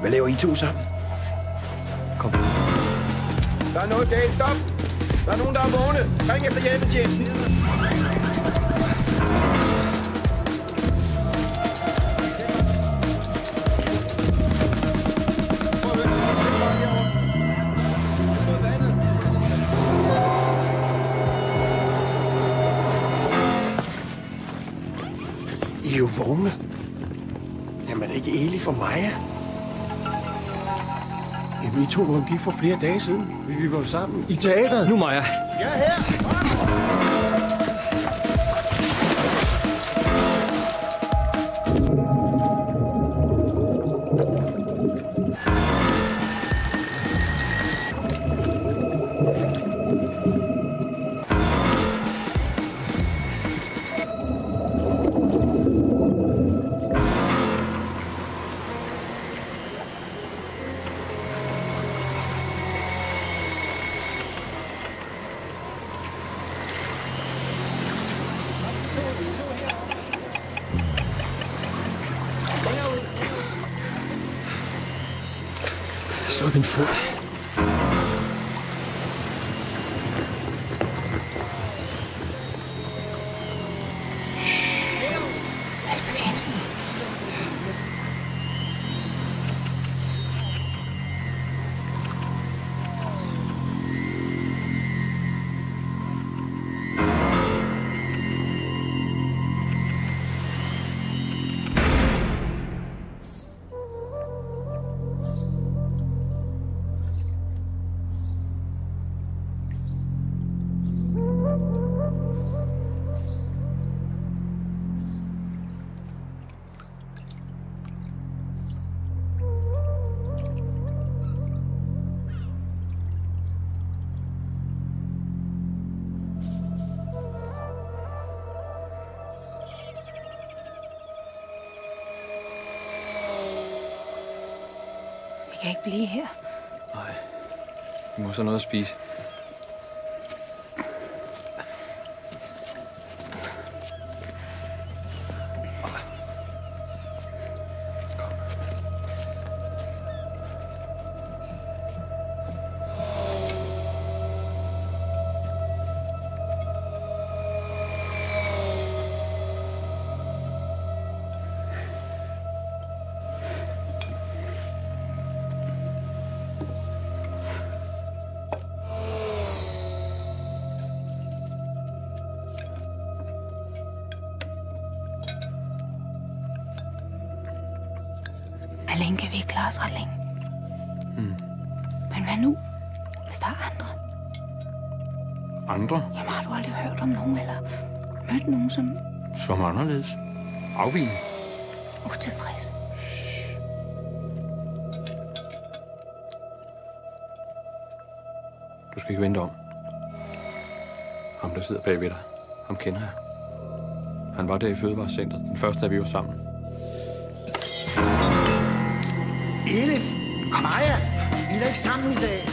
Hvad laver I to sammen? Kom. Der er noget galt. Stop! Der er nogen, der er vågne. Ring efter hjælpetjenesten. I er jo vågne. Jamen, er det ikke Eli for Maja? Jamen, I to var gik for flere dage siden. Vi var sammen i teateret. Nu, Maja. Ja, her! Jeg slår min fod. Hjælpetjenesten. Vi kan ikke blive her. Nej. Vi må så noget at spise. Alene kan vi ikke klare os ret længe. Men hvad nu, hvis der er andre? Andre? Jamen, har du aldrig hørt om nogen, eller mødt nogen, som Som anderledes. Afvigende. utilfreds? Du skal ikke vente om. Ham, der sidder bagved dig. Ham kender jeg. Han var der i fødevarecentret. Den første, da vi var sammen. Elif! Maja! I er da ikke sammen i dag.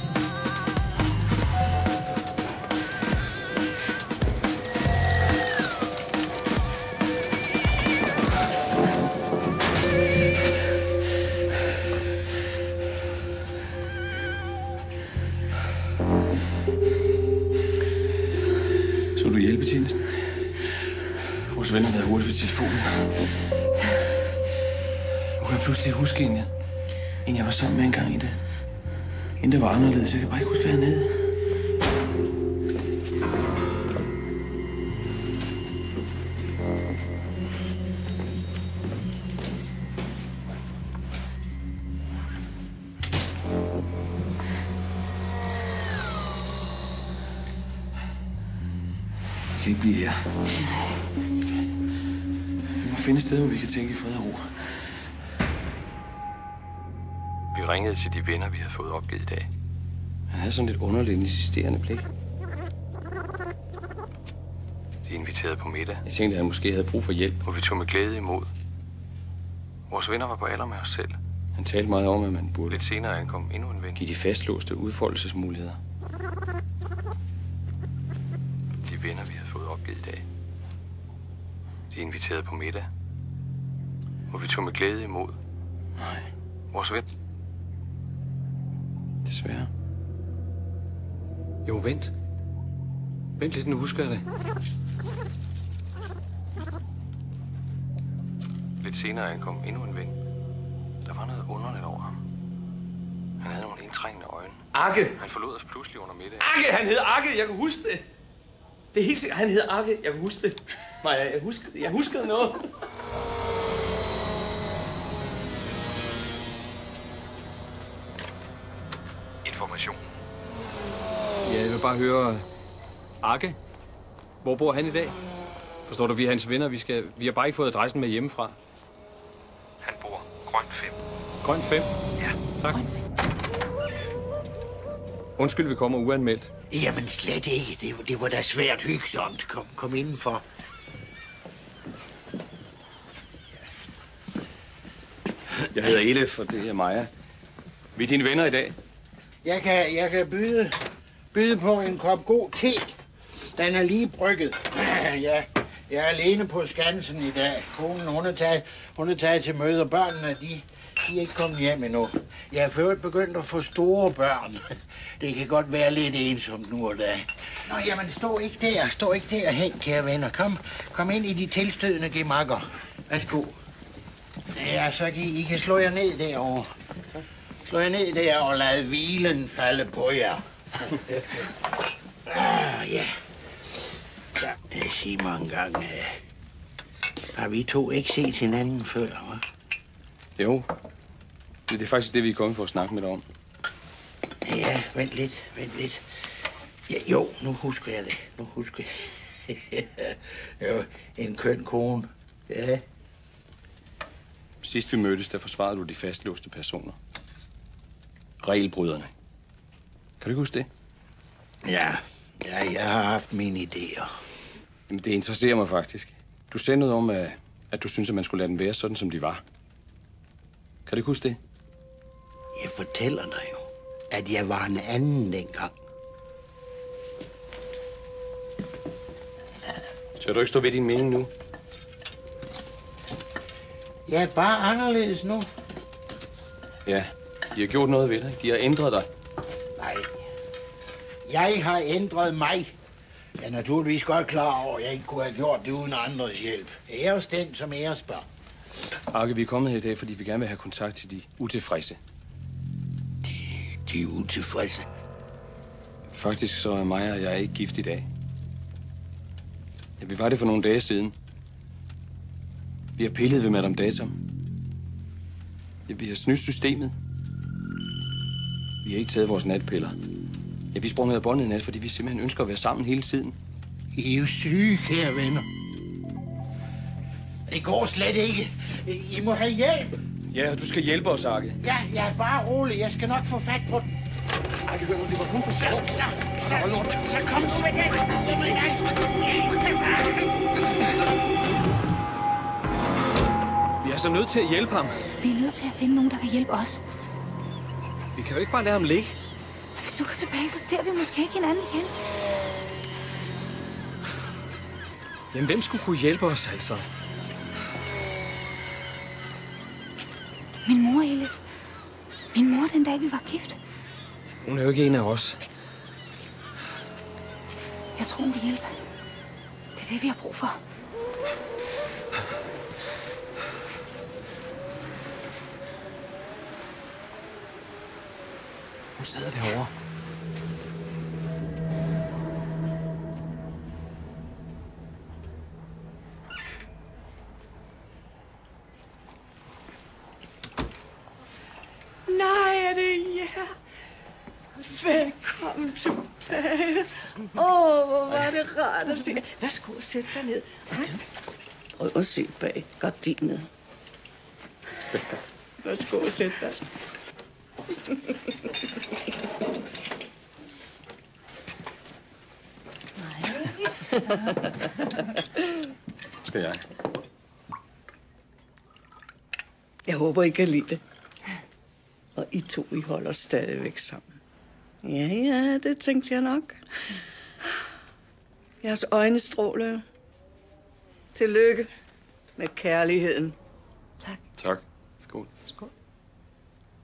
Så du hjælpetjenesten? Vores venner har været hurtigt ved telefonen. Nu kan jeg pludselig huske en jeg var sammen med engang i det. En, der var anderledes. Jeg kan bare ikke huske, hvad han hed. Vi kan ikke blive her. Vi må finde et sted, hvor vi kan tænke i fred og ro. Vi ringede til de venner, vi havde fået opgivet i dag. Han havde sådan et underligt insisterende blik. De inviterede på middag. Jeg tænkte, at han måske havde brug for hjælp. Og vi tog med glæde imod. Vores venner var på alder med os selv. Han talte meget om, at man burde lidt senere ankomme endnu en ven. Give de fastlåste udfoldelsesmuligheder. De venner, vi havde fået opgivet i dag. De inviterede på middag. Og vi tog med glæde imod. Vores ven. Desværre. Jo, vent. Vent lidt, nu husker jeg det. Lidt senere ankom endnu en ven. Der var noget underligt over ham. Han havde nogle indtrængende øjne. Arke! Han forlod os pludselig under middag. Arke! Han hed Arke! Jeg kan huske det! Det er helt sikkert, han hed Arke. Jeg kan huske det. Maja, jeg huskede noget. Information. Ja, jeg vil bare høre... Arke? Hvor bor han i dag? Forstår du, vi er hans venner. Vi har bare ikke fået adressen med hjemmefra. Han bor grøn 5. Grøn 5? Ja. Tak. Undskyld, vi kommer uanmeldt. Jamen slet ikke. Det var da svært hyggesomt. Kom indenfor. Jeg hedder Elef, og det er Maja. Vi er dine venner i dag. Jeg kan byde på en kop god te. Den er lige brygget. Ja, jeg er alene på Skansen i dag. Konen, hun er taget til møde, og børnene, de er ikke kommet hjem endnu. Jeg er først begyndt at få store børn. Det kan godt være lidt ensomt nu og da. Nå, jamen, stå ikke der hen, kære venner. Kom ind i de tilstødende gemakker. Værsgo. Ja, så I kan slå jer ned derovre. Slå jer ned der og lad hvilen falde på jer. Ja. Jeg siger mange gange, har vi to ikke set hinanden før, hva'? Jo. Det er faktisk det, vi er kommet for at snakke med dig om. Ja, vent lidt. Ja, jo, nu husker jeg det. Jo, en køn kone. Ja. Sidst vi mødtes, der forsvarede du de fastlåste personer. Regelbryderne. Kan du ikke huske det? Ja, jeg har haft mine idéer. Jamen, det interesserer mig faktisk. Du sagde noget om, at du synes, at man skulle lade dem være sådan, som de var. Kan du ikke huske det? Jeg fortæller dig jo, at jeg var en anden dengang. Så du ikke stå ved din mening nu? Jeg er bare anderledes nu. Ja, de har gjort noget ved dig. De har ændret dig. Nej. Jeg har ændret mig. Jeg er naturligvis godt klar over, at jeg ikke kunne have gjort det uden andres hjælp. Æres den, som æres bør. Arke, vi er kommet her i dag, fordi vi gerne vil have kontakt til de utilfredse. De utilfredse? Faktisk så er Maja og jeg ikke gift i dag. Ja, vi var det for nogle dage siden. Vi har pillet ved Madame Datum. Ja, vi har snydt systemet. Vi har ikke taget vores natpiller. Ja, vi sprang ned af båndet i nat, fordi vi simpelthen ønsker at være sammen hele tiden. I er jo syge, kære venner. Det går slet ikke. I må have hjælp. Ja, du skal hjælpe os, Arke. Ja, jeg er bare rolig. Jeg skal nok få fat på den. Arke, hør nu, det var kun for sjov. Så kom nu med den. Vi er så nødt til at hjælpe ham. Vi er nødt til at finde nogen, der kan hjælpe os. Vi kan jo ikke bare lade ham ligge. Hvis du går tilbage, så ser vi måske ikke hinanden igen. Jamen, hvem skulle kunne hjælpe os, altså? Min mor, Elif. Min mor, den dag vi var gift. Hun er jo ikke en af os. Jeg tror, hun vil hjælpe. Det er det, vi har brug for. Hun sidder derovre. Nej, er det jer? Velkommen tilbage. Hvor var det rart at se. Værsgo, sæt dig ned. Tak. Prøv at se bag gardinet. Værsgo, sæt dig. Skal jeg? Jeg håber, I kan lide det. Og I to, I holder stadigvæk sammen. Ja, det tænkte jeg nok. Jeres øjne stråler. Tillykke med kærligheden. Tak. Skål. Skål.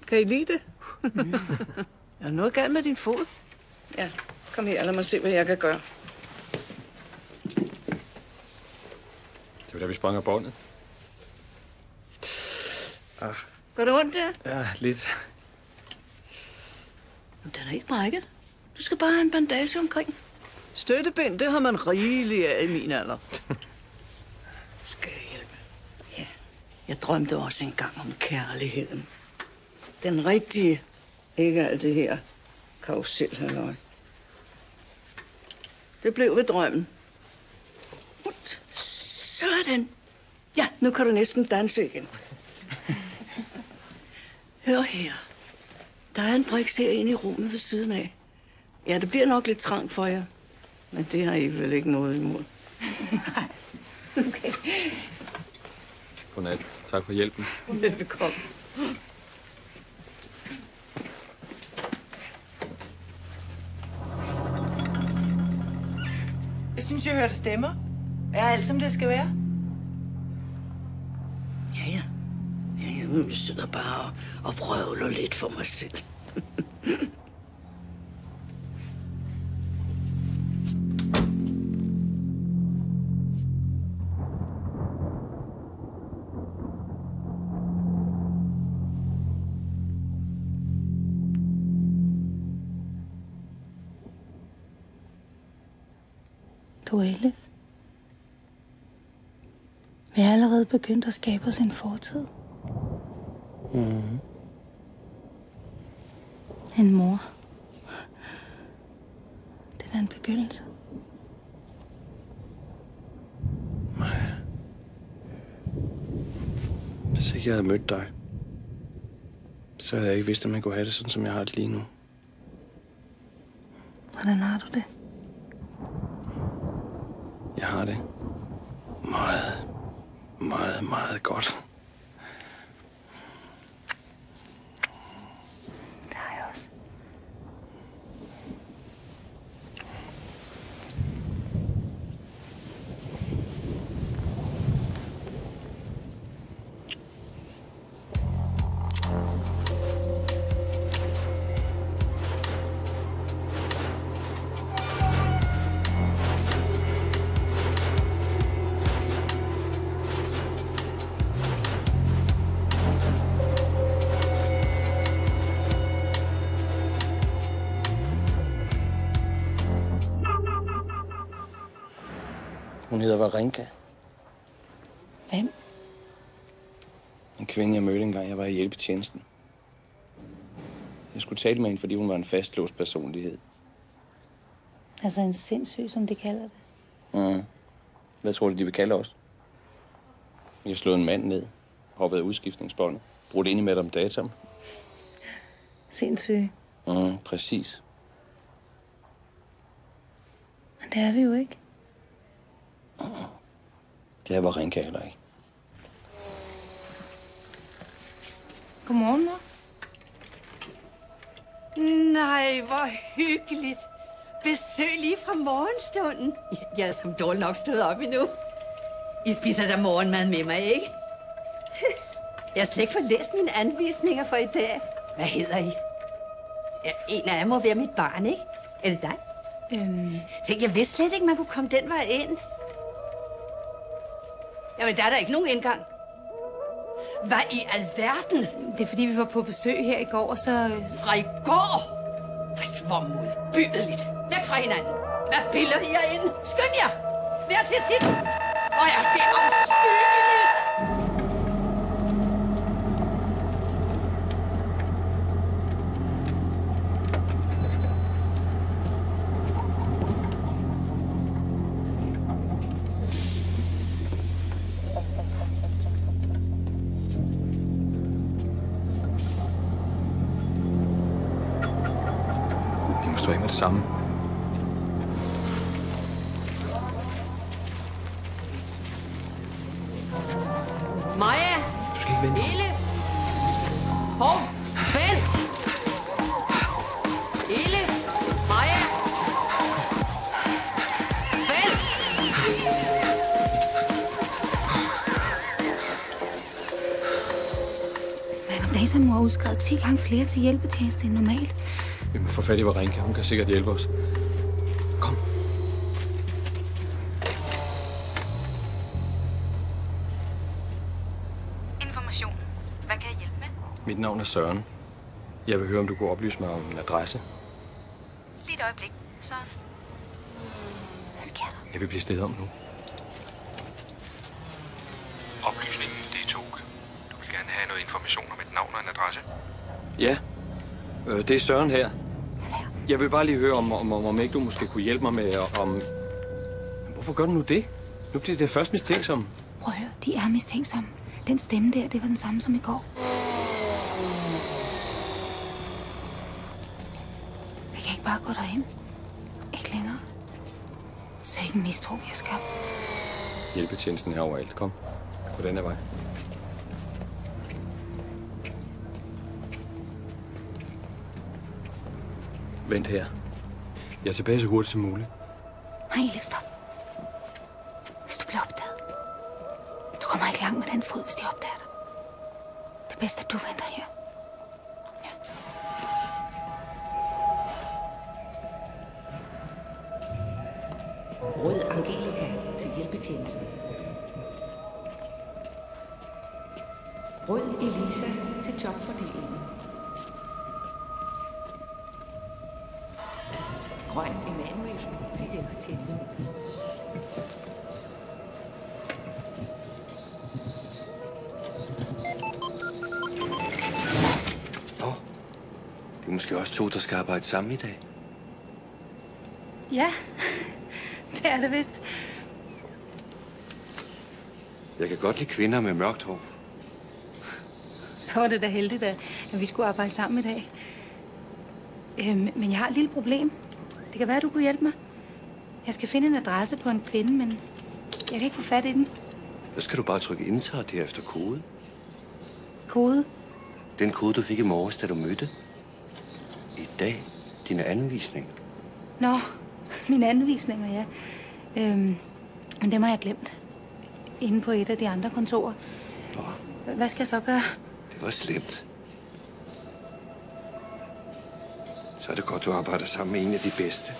Kan I lide det? Er der noget galt med din fod? Ja, kom her, lad mig se, hvad jeg kan gøre. Det var da vi sprang af båndet. Gør det ondt der? Ja, lidt. Den er ikke brækket. Du skal bare have en bandage omkring. Støttebind, det har man rigeligt af i min alder. Skal jeg hjælpe? Ja. Jeg drømte også engang om kærligheden. Den rigtige. Ikke alt det her karusel-halløj. Det blev ved drømmen. Sådan. Ja, nu kan du næsten danse igen. Hør her. Der er en briks herinde i rummet ved siden af. Ja, det bliver nok lidt trangt for jer. Men det har I vel ikke noget imod. Okay. Godnat. Tak for hjælpen. Velbekomme. Jeg synes, jeg hørte stemmer. Er alt, som det skal være? Ja. Jeg sidder bare og vrøvler lidt for mig selv. Du er Elif. Vi er allerede begyndt at skabe os en fortid. Mm. En mor. Det er da en begyndelse. Hvis ikke jeg havde mødt dig, så havde jeg ikke vidst, at man kunne have det sådan, som jeg har det lige nu. Hvordan har du det? Jeg har det meget, meget, meget godt. Det har jeg også. Hun hedder Varenka. Hvem? En kvinde, jeg mødte engang, jeg var i hjælpetjenesten. Jeg skulle tale med hende, fordi hun var en fastlåst personlighed. Altså en sindssyg, som de kalder det. Mm. Hvad tror du, de vil kalde os? Jeg slog en mand ned, hoppede af udskiftningsbåndet, brudt ind i Madame Datum. Sindssyg. Præcis. Men det er vi jo ikke. Det er Varenka heller ikke. Godmorgen, mor. Nej, hvor hyggeligt. Besøg lige fra morgenstunden. Jeg er som dårligt nok stået op endnu. I spiser da morgenmad med mig, ikke? Jeg har slet ikke fået læst mine anvisninger for i dag. Hvad hedder I? Ja, en af jer må være mit barn, ikke? Er det dig? Tænk, jeg vidste slet ikke, man kunne komme den vej ind. Jamen, der er der ikke nogen indgang. Hvad i alverden? Det er fordi, vi var på besøg her i går, og så... Fra i går? Ej, hvor modbydeligt. Væk fra hinanden. Hvad piller I herinde? Skynd jer! Vær til sit! Åh ja, det er afskyeligt! Vi må stå af med det samme. Maja! Du skal ikke vente. Elif! Hov! Vent! Elif! Maja! Vent! Hvad om dagen Messermor har udskrevet 10 gange flere til hjælpetjeneste end normalt. Vi må få fat i Varenka. Hun kan sikkert hjælpe os. Kom. Information. Hvad kan jeg hjælpe med? Mit navn er Søren. Jeg vil høre, om du kunne oplyse mig om en adresse. Lige et øjeblik, Søren. Hvad sker der? Jeg vil blive stillet om nu. Oplysningen, det er Toge. Du vil gerne have noget information om et navn og en adresse? Ja, det er Søren her. Jeg vil bare lige høre, om ikke du måske kunne hjælpe mig med, om... Hvorfor gør du nu det? Nu bliver det først mistænksomme. Prøv at høre, de er mistænksomme. Den stemme der, det var den samme som i går. Vi kan ikke bare gå derhen. Ikke længere. Så ikke en mistro, vi har skabt. Hjælpetjenesten er overalt. Kom. På den her vej. Vent her. Jeg er tilbage så hurtigt som muligt. Nej, Elif, stop. Hvis du bliver opdaget. Du kommer ikke langt med den fod, hvis de opdager dig. Det er bedst, at du venter her. Rød Angelica til hjælpetjenesten. Rød Elisa til jobfordelingen. Grøn Emanuel til hjælpetjenesten. Nå, det er måske også to, der skal arbejde sammen i dag. Ja, det er det vist. Jeg kan godt lide kvinder med mørkt hår. Så var det da heldigt, at vi skulle arbejde sammen i dag. Men jeg har et lille problem. Det kan være, at du kunne hjælpe mig. Jeg skal finde en adresse på en kvinde, men jeg kan ikke få fat i den. Så skal du bare trykke enter derefter kode. Kode? Den kode, du fik i morges, da du mødte. I dag. Dine anvisninger. Nå, mine anvisninger, ja. Men dem har jeg glemt. Inde på et af de andre kontorer. Nå. Hvad skal jeg så gøre? Det var slemt. Så er det godt, du arbejder sammen med en af de bedste.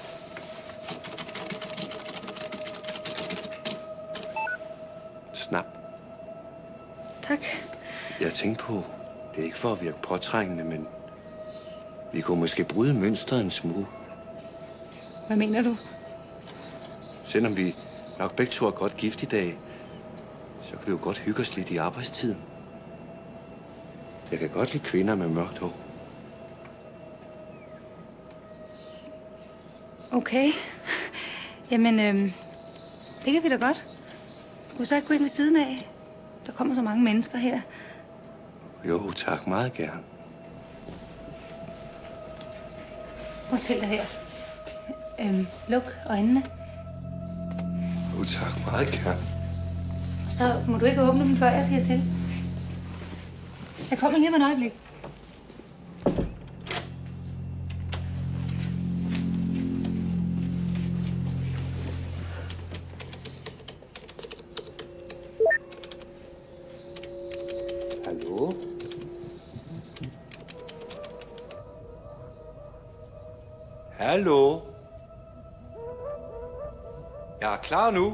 Snap. Tak. Jeg tænkte på, det er ikke for at virke påtrængende, men vi kunne måske bryde mønstret en smule. Hvad mener du? Selvom vi nok begge to er godt gift i dag, så kan vi jo godt hygge os lidt i arbejdstiden. Jeg kan godt lide kvinder med mørkt hår. Okay. Jamen, det kan vi da godt. Du kunne så ikke gå ind ved siden af. Der kommer så mange mennesker her. Jo, tak. Meget gerne. Prøv at stille dig her. Luk øjnene. Jo, tak. Meget gerne. Så må du ikke åbne dem, før jeg siger til. Jeg kommer lige med et øjeblik. Hallo? Hallo? Jeg er klar nu.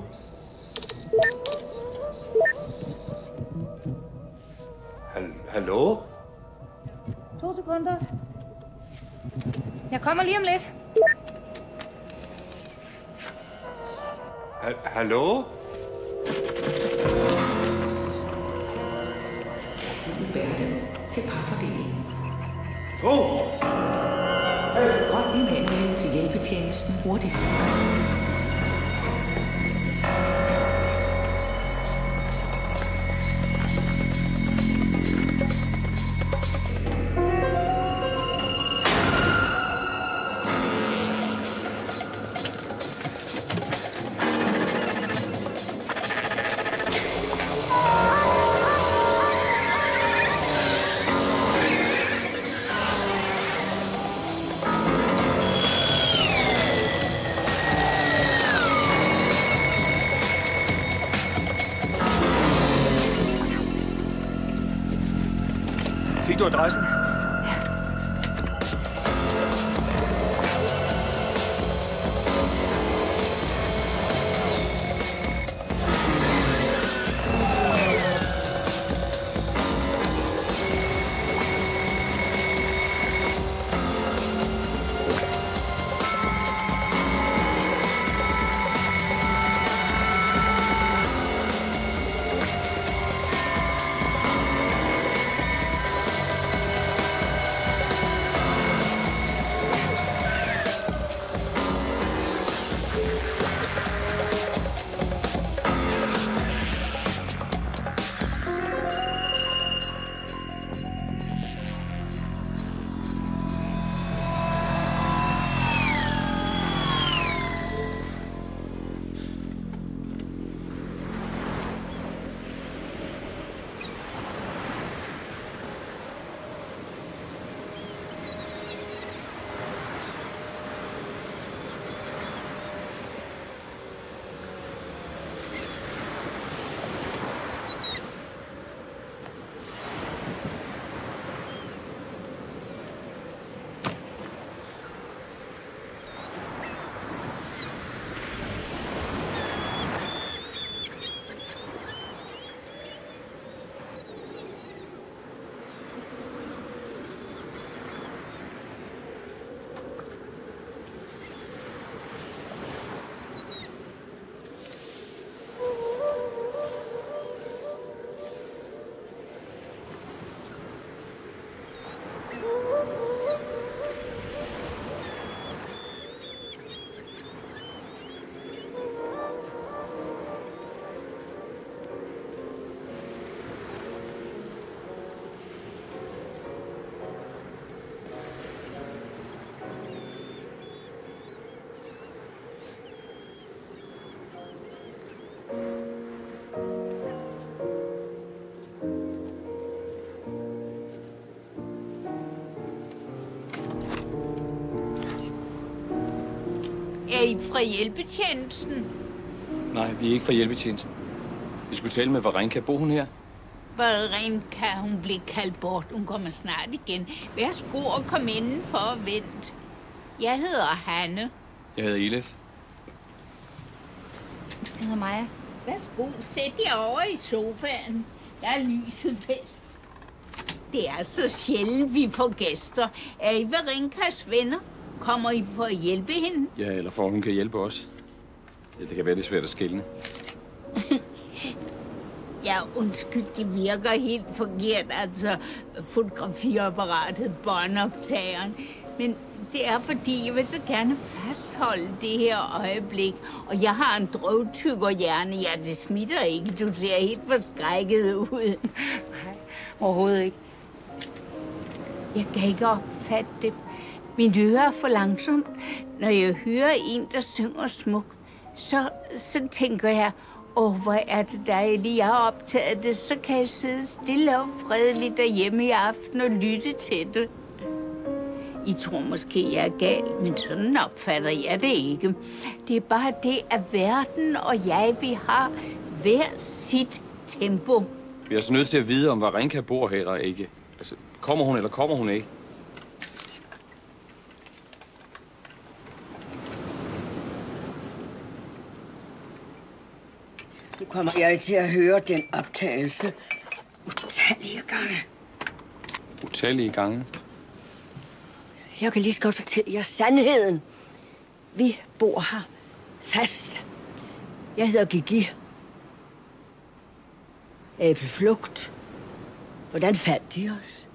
Hallo? 2 sekunder. Jeg kommer lige om lidt. Hallo? Ubærte til parfordeling. Oh! Grøn Emanuel til hjælpetjenesten hurtigt. Fik du adressen? Er I fra hjælpetjenesten? Nej, vi er ikke fra hjælpetjenesten. Vi skulle tale med Varenka. Bor hun her? Varenka, hun blev kaldt bort. Hun kommer snart igen. Værsgo og kom indenfor og vent. Jeg hedder Hanne. Jeg hedder Elif. Jeg hedder Maja. Værsgo, sæt jer over i sofaen. Der er lyset bedst. Det er så sjældent, vi får gæster. Er I Varenkas venner? Kommer I for at hjælpe hende? Ja, eller for hun kan hjælpe os. Ja, det kan være lidt svært at skelne. Ja, undskyld, det virker helt forkert, altså fotografiapparatet, båndoptageren. Men det er fordi, jeg vil så gerne fastholde det her øjeblik. Og jeg har en drøvtykkerhjerne. Ja, det smitter ikke. Du ser helt forskrækket ud. Nej, overhovedet ikke. Jeg kan ikke opfatte det. Min øre er for langsomt. Når jeg hører en, der synger smukt, så tænker jeg, hvor er det dejligt, jeg har optaget det, så kan jeg sidde stille og fredeligt derhjemme i aften og lytte til det. I tror måske, jeg er gal, men sådan opfatter jeg det ikke. Det er bare det, at verden og jeg, vi har hver sit tempo. Vi er så nødt til at vide, om Varenka bor her eller ikke. Altså, kommer hun eller kommer hun ikke? Nu kommer jeg til at høre den optagelse utallige gange. Utallige gange? Jeg kan lige så godt fortælle jer sandheden. Vi bor her fast. Jeg hedder Gigi. Æbleflugt. Hvordan fandt de os?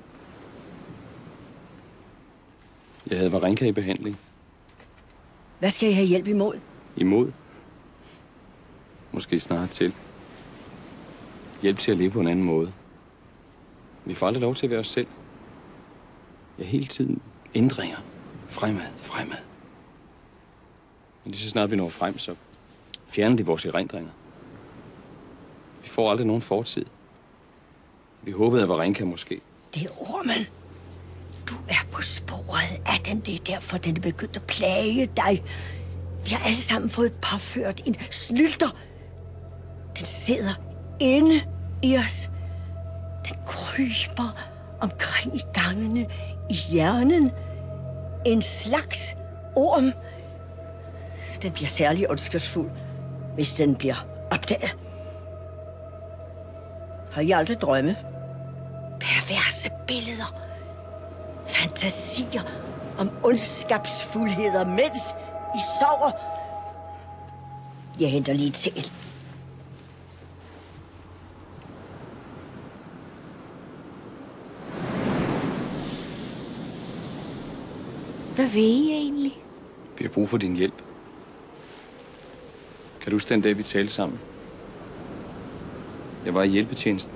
Jeg havde Varenka i behandling. Hvad skal I have hjælp imod? Imod? Måske snart til. Hjælp til at leve på en anden måde. Vi får aldrig lov til at være os selv. Ja, hele tiden ændringer. Fremad, fremad. Men lige så snart vi når frem, så fjerner de vores erindringer. Vi får aldrig nogen fortid. Vi håbede, at Varenka måske. Det er ormen. Du er på sporet af den. Det er derfor, den er begyndt at plage dig. Vi har alle sammen fået påført en snylter. Den sidder inde i os. Den kryber omkring i gangene i hjernen. En slags orm. Den bliver særlig ondskabsfuld, hvis den bliver opdaget. Har I aldrig drømme? Perverse billeder. Fantasier om ondskabsfuldheder, mens I sover. Jeg henter lige til. Hvad vil I egentlig? Vi har brug for din hjælp. Kan du huske den dag, vi talte sammen? Jeg var i hjælpetjenesten.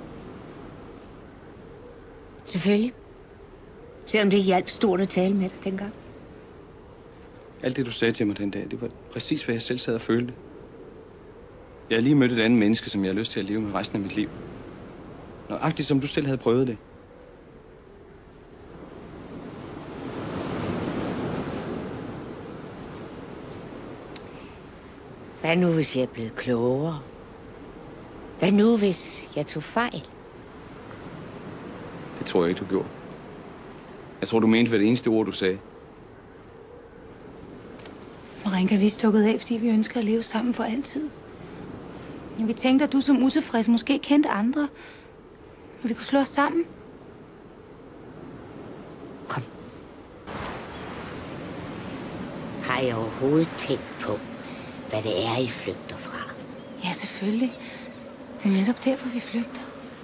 Selvfølgelig. Selvom det hjalp stort at tale med dig dengang. Alt det, du sagde til mig den dag, det var præcis, hvad jeg selv sad og følte. Jeg havde lige mødt et andet menneske, som jeg har lyst til at leve med resten af mit liv. Nøjagtigt som du selv havde prøvet det. Hvad nu, hvis jeg er blevet klogere? Hvad nu, hvis jeg tog fejl? Det tror jeg ikke, du gjorde. Jeg tror, du mente hver det eneste ord, du sagde. Marinka, vi er stukket af, fordi vi ønsker at leve sammen for altid. Vi tænkte, at du som utilfreds måske kendte andre. Og vi kunne slå os sammen. Kom. Har jeg overhovedet tænkt på, hvad det er, I flygter fra? Ja, selvfølgelig. Det er netop derfor, vi flygter.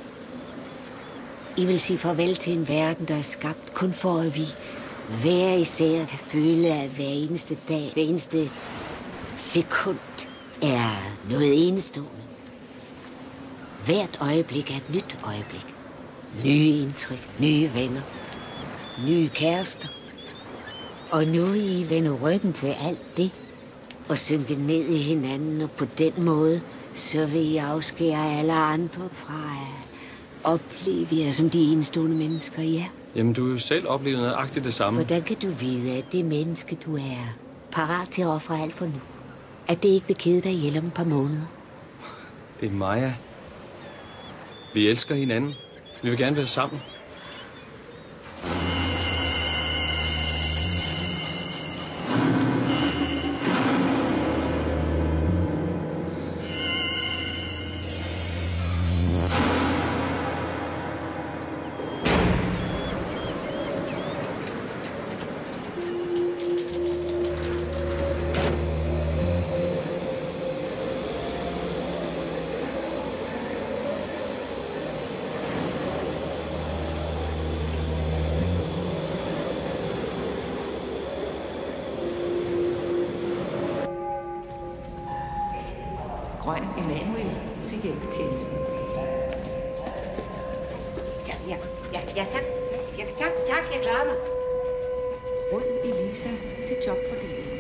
I vil sige farvel til en verden, der er skabt kun for, at vi hver især kan føle, at hver eneste dag, hver eneste sekund er noget enestående. Hvert øjeblik er et nyt øjeblik. Nye indtryk, nye venner, nye kærester. Og nu I vender ryggen til alt det og synke ned i hinanden, og på den måde, så vil I afskære alle andre fra at opleve jer som de enestående mennesker, I er. Jamen, du har jo selv oplevet nøjagtigt det samme. Hvordan kan du vide, at det menneske, du er, parat til at ofre alt for nu? At det ikke vil kede dig ihjel om et par måneder? Det er Maja. Vi elsker hinanden. Vi vil gerne være sammen. Grøn Emanuel til hjælpetjenesten. Ja, tak. Ja, tak, jeg klarer mig. Rød Elisa til jobfordelingen.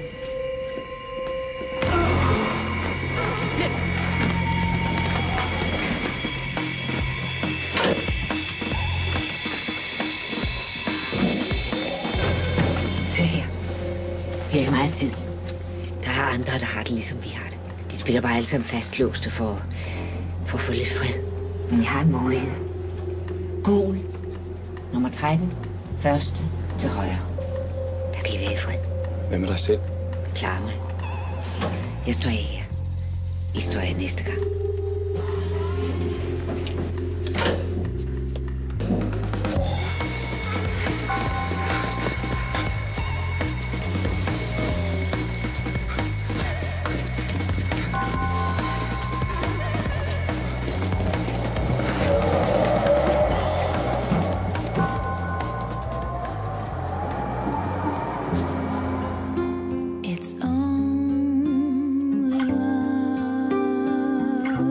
Hør her. Vi har ikke meget tid. Der er andre, der har det, ligesom vi har det. De spiller bare alle sammen fastlåste for at få lidt fred. Men jeg har en mulighed. Gul. Nummer 13. Første til højre. Der kan I være i fred. Hvad med dig selv? Klar mig. Jeg står af her. I står af næste gang. It's only love.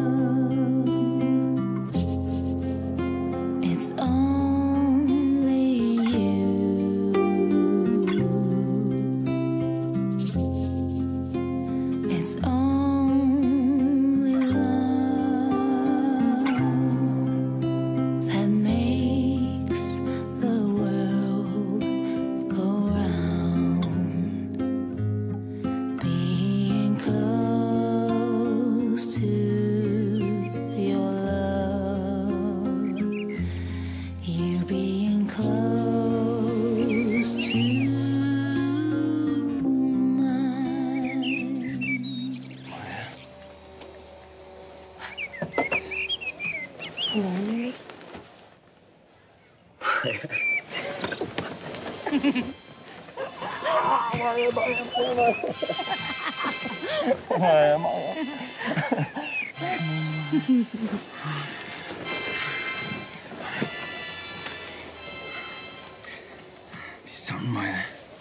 Vi er sammen, Maja.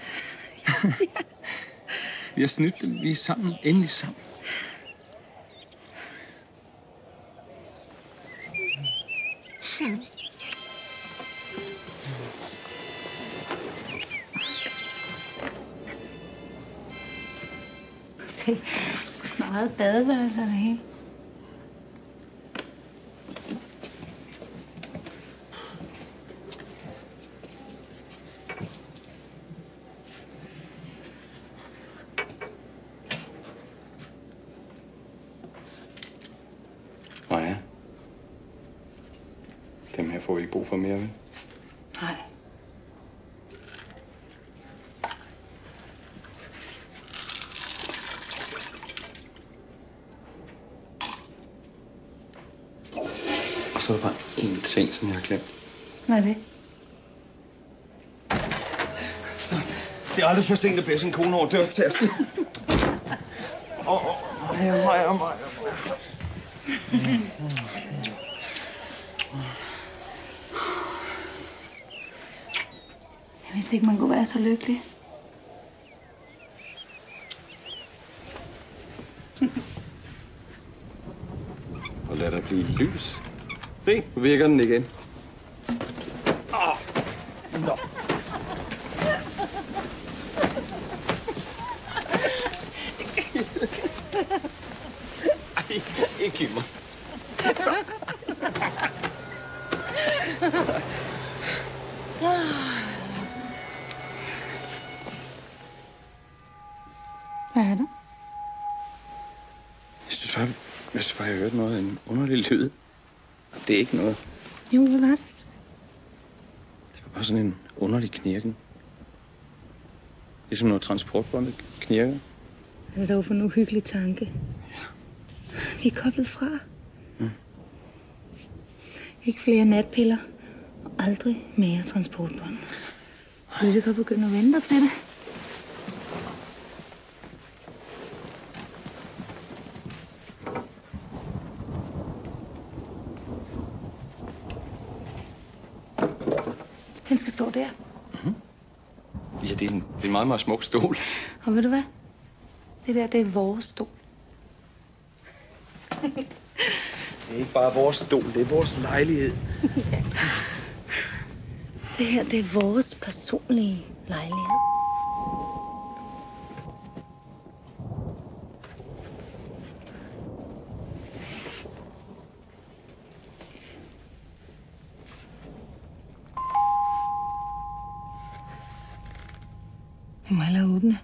Vi har snydt dem. Vi er sammen. Endelig sammen. Se, meget badeværelser det hele. Maja. Dem her får vi ikke brug for mere, vel? Nej. Og så er der bare én ting, som jeg har glemt. Hvad er det? Det er aldrig for sent at bære sin kone over dørtasken. Maja. Jeg vidste ikke, man kunne være så lykkelig. Og lad der blive lys. Se, nu virker den igen. Nå. Ej, ikke giv mig. Så. Hvad er det? Jeg synes bare, jeg hørte noget af en underlig lyd. Det er ikke noget. Jo, hvad var det? Det var bare sådan en underlig knirken. Ligesom når transportbåndet knirker. Er det dog for en uhyggelig tanke? Ja. Vi er koblet fra. Ikke flere natpiller. Og aldrig mere transportbånd. Vi kan begynde at vente til det. Den skal stå der. Ja, det er en meget, meget smuk stol. Og ved du hvad? Det er vores stol. Det er ikke bare vores stol, det er vores lejlighed. Ja. Det her, det er vores personlige lejlighed. Jeg må hellere åbne.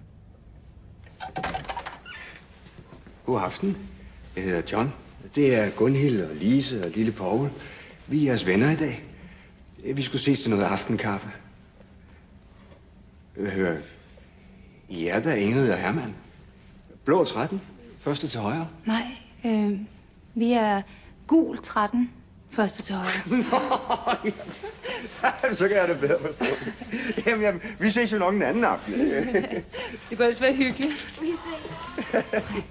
God aften. Jeg hedder John. Det er Gunhild og Lise og lille Paul. Vi er jeres venner i dag. Vi skulle ses til noget aftenkaffe. Hør, I er der Ingrid og Hermann. Blå 13, første til højre. Nej, vi er gul 13, første til højre. Så kan jeg det bedre forstå. Jamen, vi ses jo nok en anden aften. Det kunne ellers være hyggeligt. Vi ses.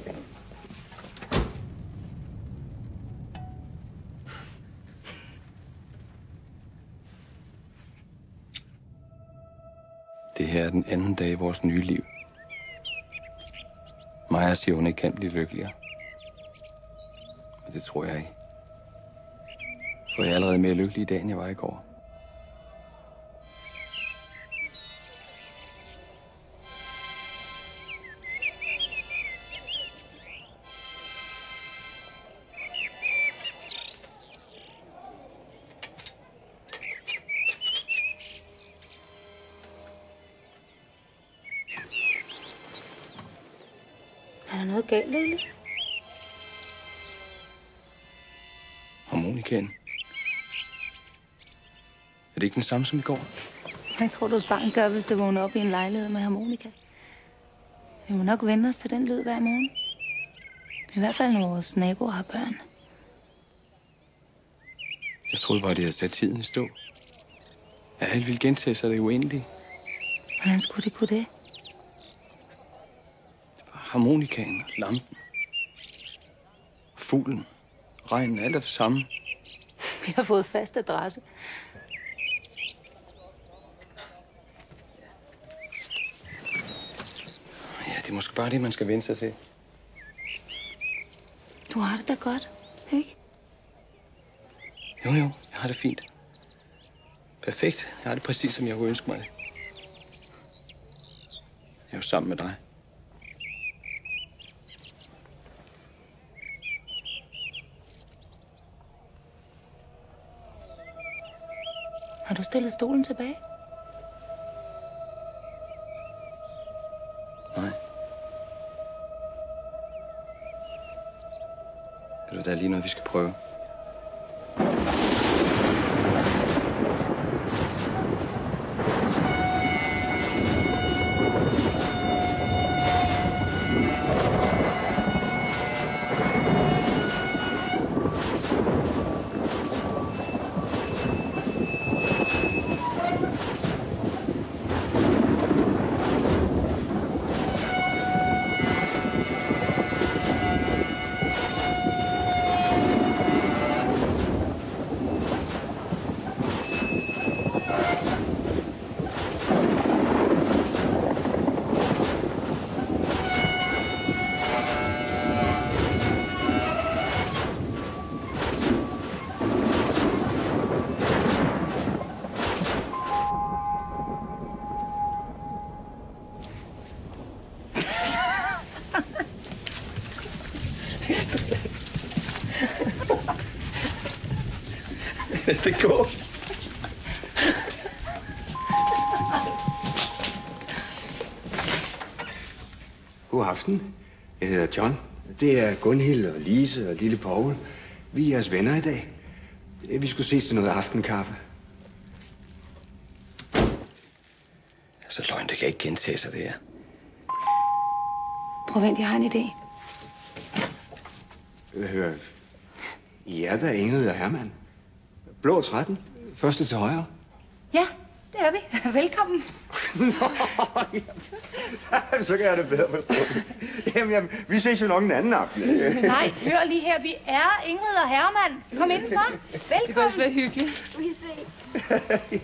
Det her er den anden dag i vores nye liv. Maja siger, hun ikke kan blive lykkeligere. Og det tror jeg ikke. For jeg er allerede mere lykkelig i dag, end jeg var i går. Er der noget galt, Lille? Harmonikaen. Er det ikke den samme som i går? Hvad tror du, et barn gør, hvis det vågner op i en lejlighed med harmonika? Vi må nok vende os til den lyd hver morgen. I hvert fald, når vores naboer har børn. Jeg troede bare, de havde sat tiden i stå. At alt ville gentage sig det uendelige. Hvordan skulle det kunne det? harmonikaen, lampen, fuglen, regnen, alt er det samme. Vi har fået fast adresse. Ja, det er måske bare det, man skal vende sig til. Du har det da godt, ikke? Jo, jeg har det fint. Perfekt. Jeg har det præcis, som jeg kunne ønske mig det. Jeg er jo sammen med dig. Har du stillet stolen tilbage? Nej. Der er lige noget, vi skal prøve. Det går. God aften. Jeg hedder John. Det er Gunhild og Lise og lille Paul. Vi er jeres venner i dag. Vi skulle ses til noget aftenkaffe. Så løgn, det kan ikke gentage sig, det her. Prøv at vent, jeg har en idé. Hør, I er der Ingrid og Hermann. Blå 13. Første til højre. Ja, det er vi. Velkommen. Så kan jeg det bedre forstå. Jamen, vi ses jo nok en anden aften. Nej, hør lige her. Vi er Ingrid og Hermann. Kom indenfor. Velkommen. Det kan også være hyggeligt. Vi ses.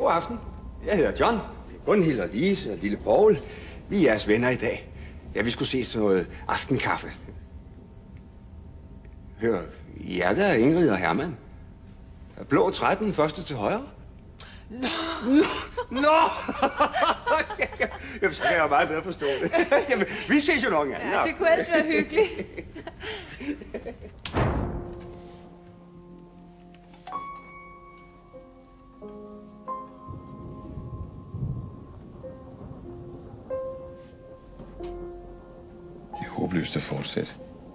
aften. Jeg hedder John. Gunhild og Lise og lille Paul. Vi er jeres venner i dag. Ja, vi skulle se sådan noget aftenkaffe. Hør, I er der Ingrid og Hermann. Blå 13, første til højre. Nå! Jamen, så kan jeg jo meget bedre forstå det. Jamen, vi ses jo nok en anden. Ja, det kunne ellers være hyggeligt. Det er håbløst at fortsætte.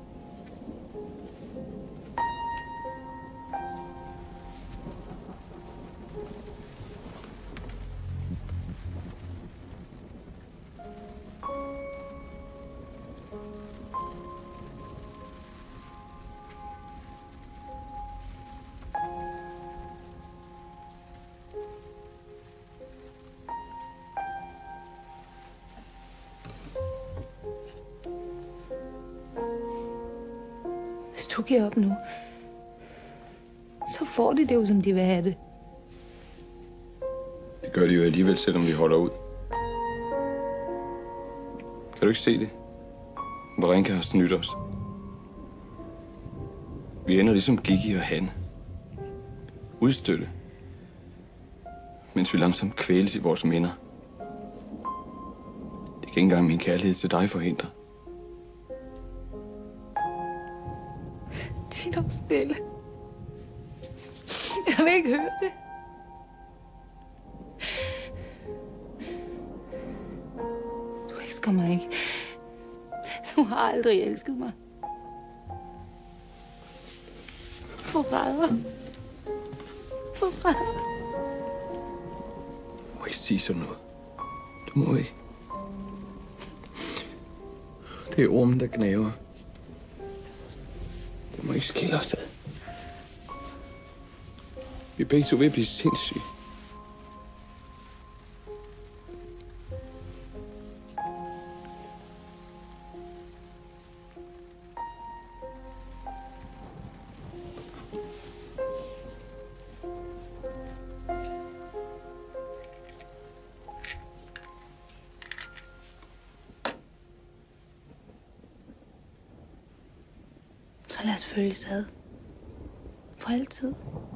Hvis du giver op nu, så får de det jo, som de vil have det. Det gør de jo alligevel, selvom vi holder ud. Kan du ikke se det? Varenka har snydt os. Vi ender ligesom Gigi og Hanne. Udstøtte. Mens vi langsomt kvæles i vores minder. Det kan ikke engang min kærlighed til dig forhindre. De er dog stille. Jeg vil ikke høre det. Du elsker mig ikke. Du har aldrig elsket mig. Forræder. Forræder. Du må ikke sige sådan noget. Du må ikke. Det er ormen, der gnaver. Du må ikke skille os ad. Vi er begge så ved at blive sindssyge. Så lad os følges ad. For altid.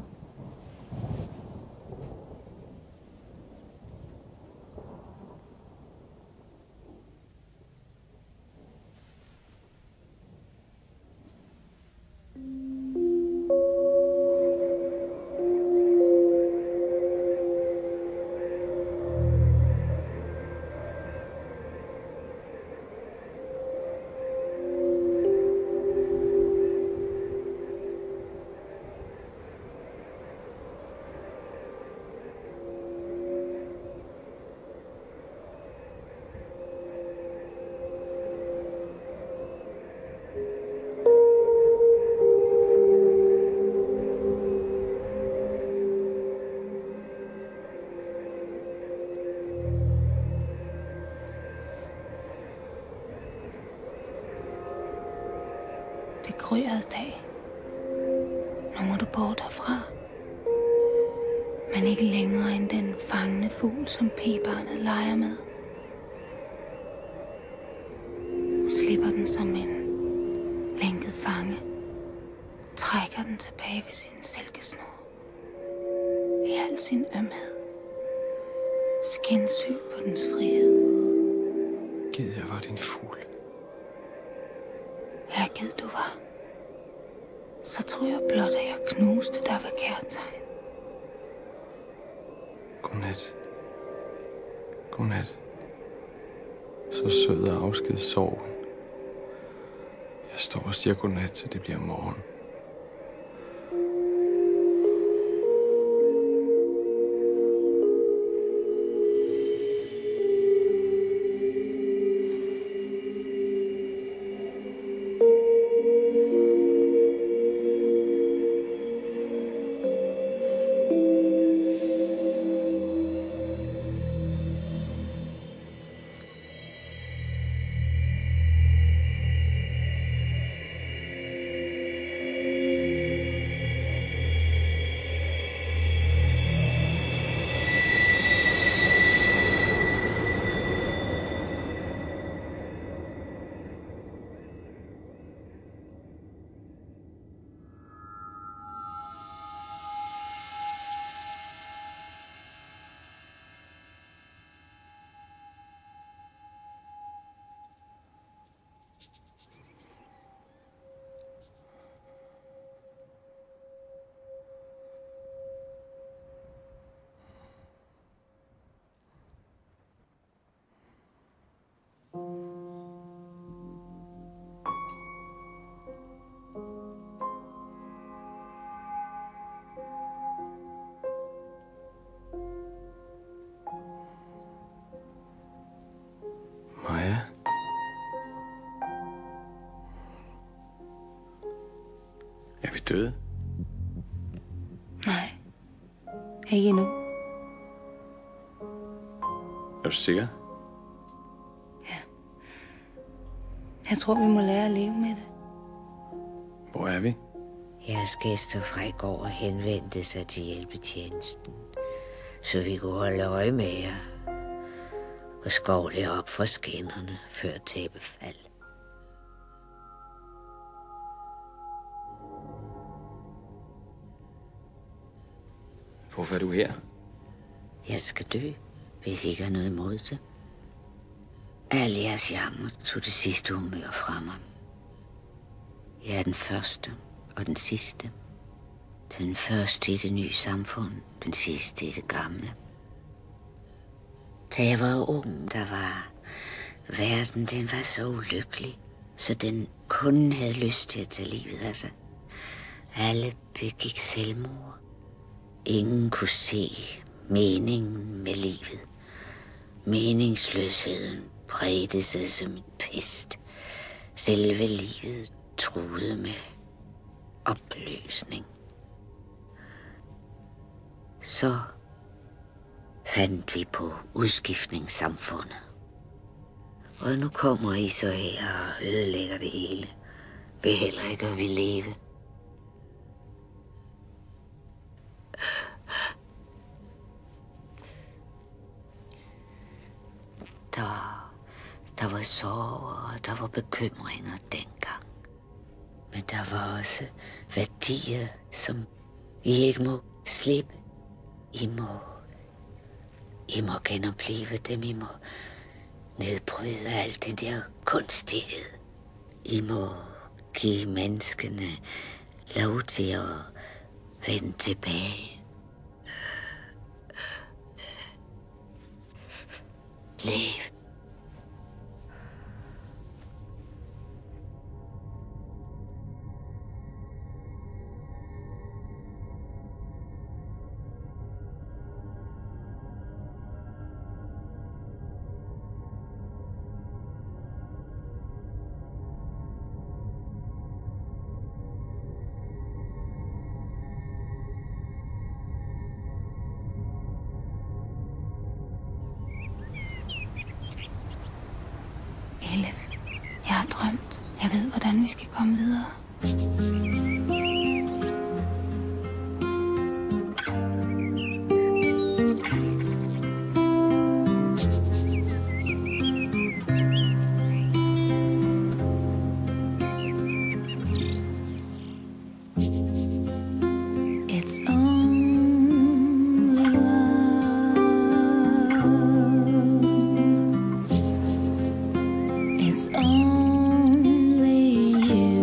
Det grøede dag. Nu må du bort herfra. Men ikke længere end den fangende fugl, som pigebarnet leger med. Nu slipper den som en lænket fange. Trækker den tilbage ved sin silkesnor. I al sin ømhed. Skinsyg på dens frihed. Gid jeg var din fugl. Ja, gid du var. Så tror jeg blot, at jeg knuste dig ved kærtegn. Godnat. Godnat. Så sød og afsked sorgen. Jeg står og siger godnat, til det bliver morgen. døde? Nej. Ikke endnu. Er du sikker? Jeg tror, vi må lære at leve med det. Hvor er vi? Jeres gæster fra i går henvendte sig til hjælpetjenesten, så vi kunne holde øje med jer og skovle op for skinnerne før tæppefald. Hvorfor er du her? Jeg skal dø, hvis I ikke har noget imod det. Al jeres jammer tog det sidste humør fra mig. Jeg er den første og den sidste. Den første i det nye samfund, den sidste i det gamle. Da jeg var ung, der var verden, den var så ulykkelig, så den kun havde lyst til at tage livet af sig. Alle begik selvmord. Ingen kunne se meningen med livet. Meningsløsheden bredte sig som en pest. Selve livet truede med opløsning. Så fandt vi på udskiftningssamfundet. Og nu kommer I så her og ødelægger det hele. Vil heller ikke at vi leve. Der var sorg, og der var bekymringer dengang. Men der var også værdier, som I ikke må slippe. I må genopleve dem. I må nedbryde alt den der kunstighed. I må give menneskene lov til at vende tilbage. Lev. Elif, jeg har drømt. Jeg ved, hvordan vi skal komme videre. It's only love. It's only you.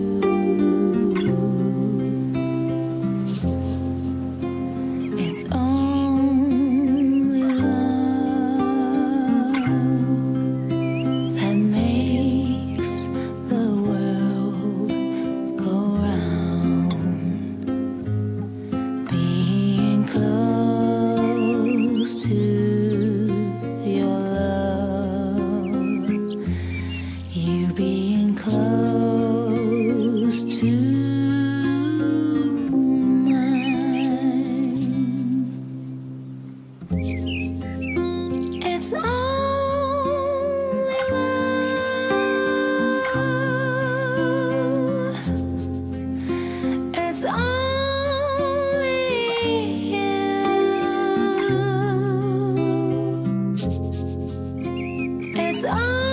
It's only love that makes the world go round. Being close to your love, you being close to mine. It's only love. It's only you. It's only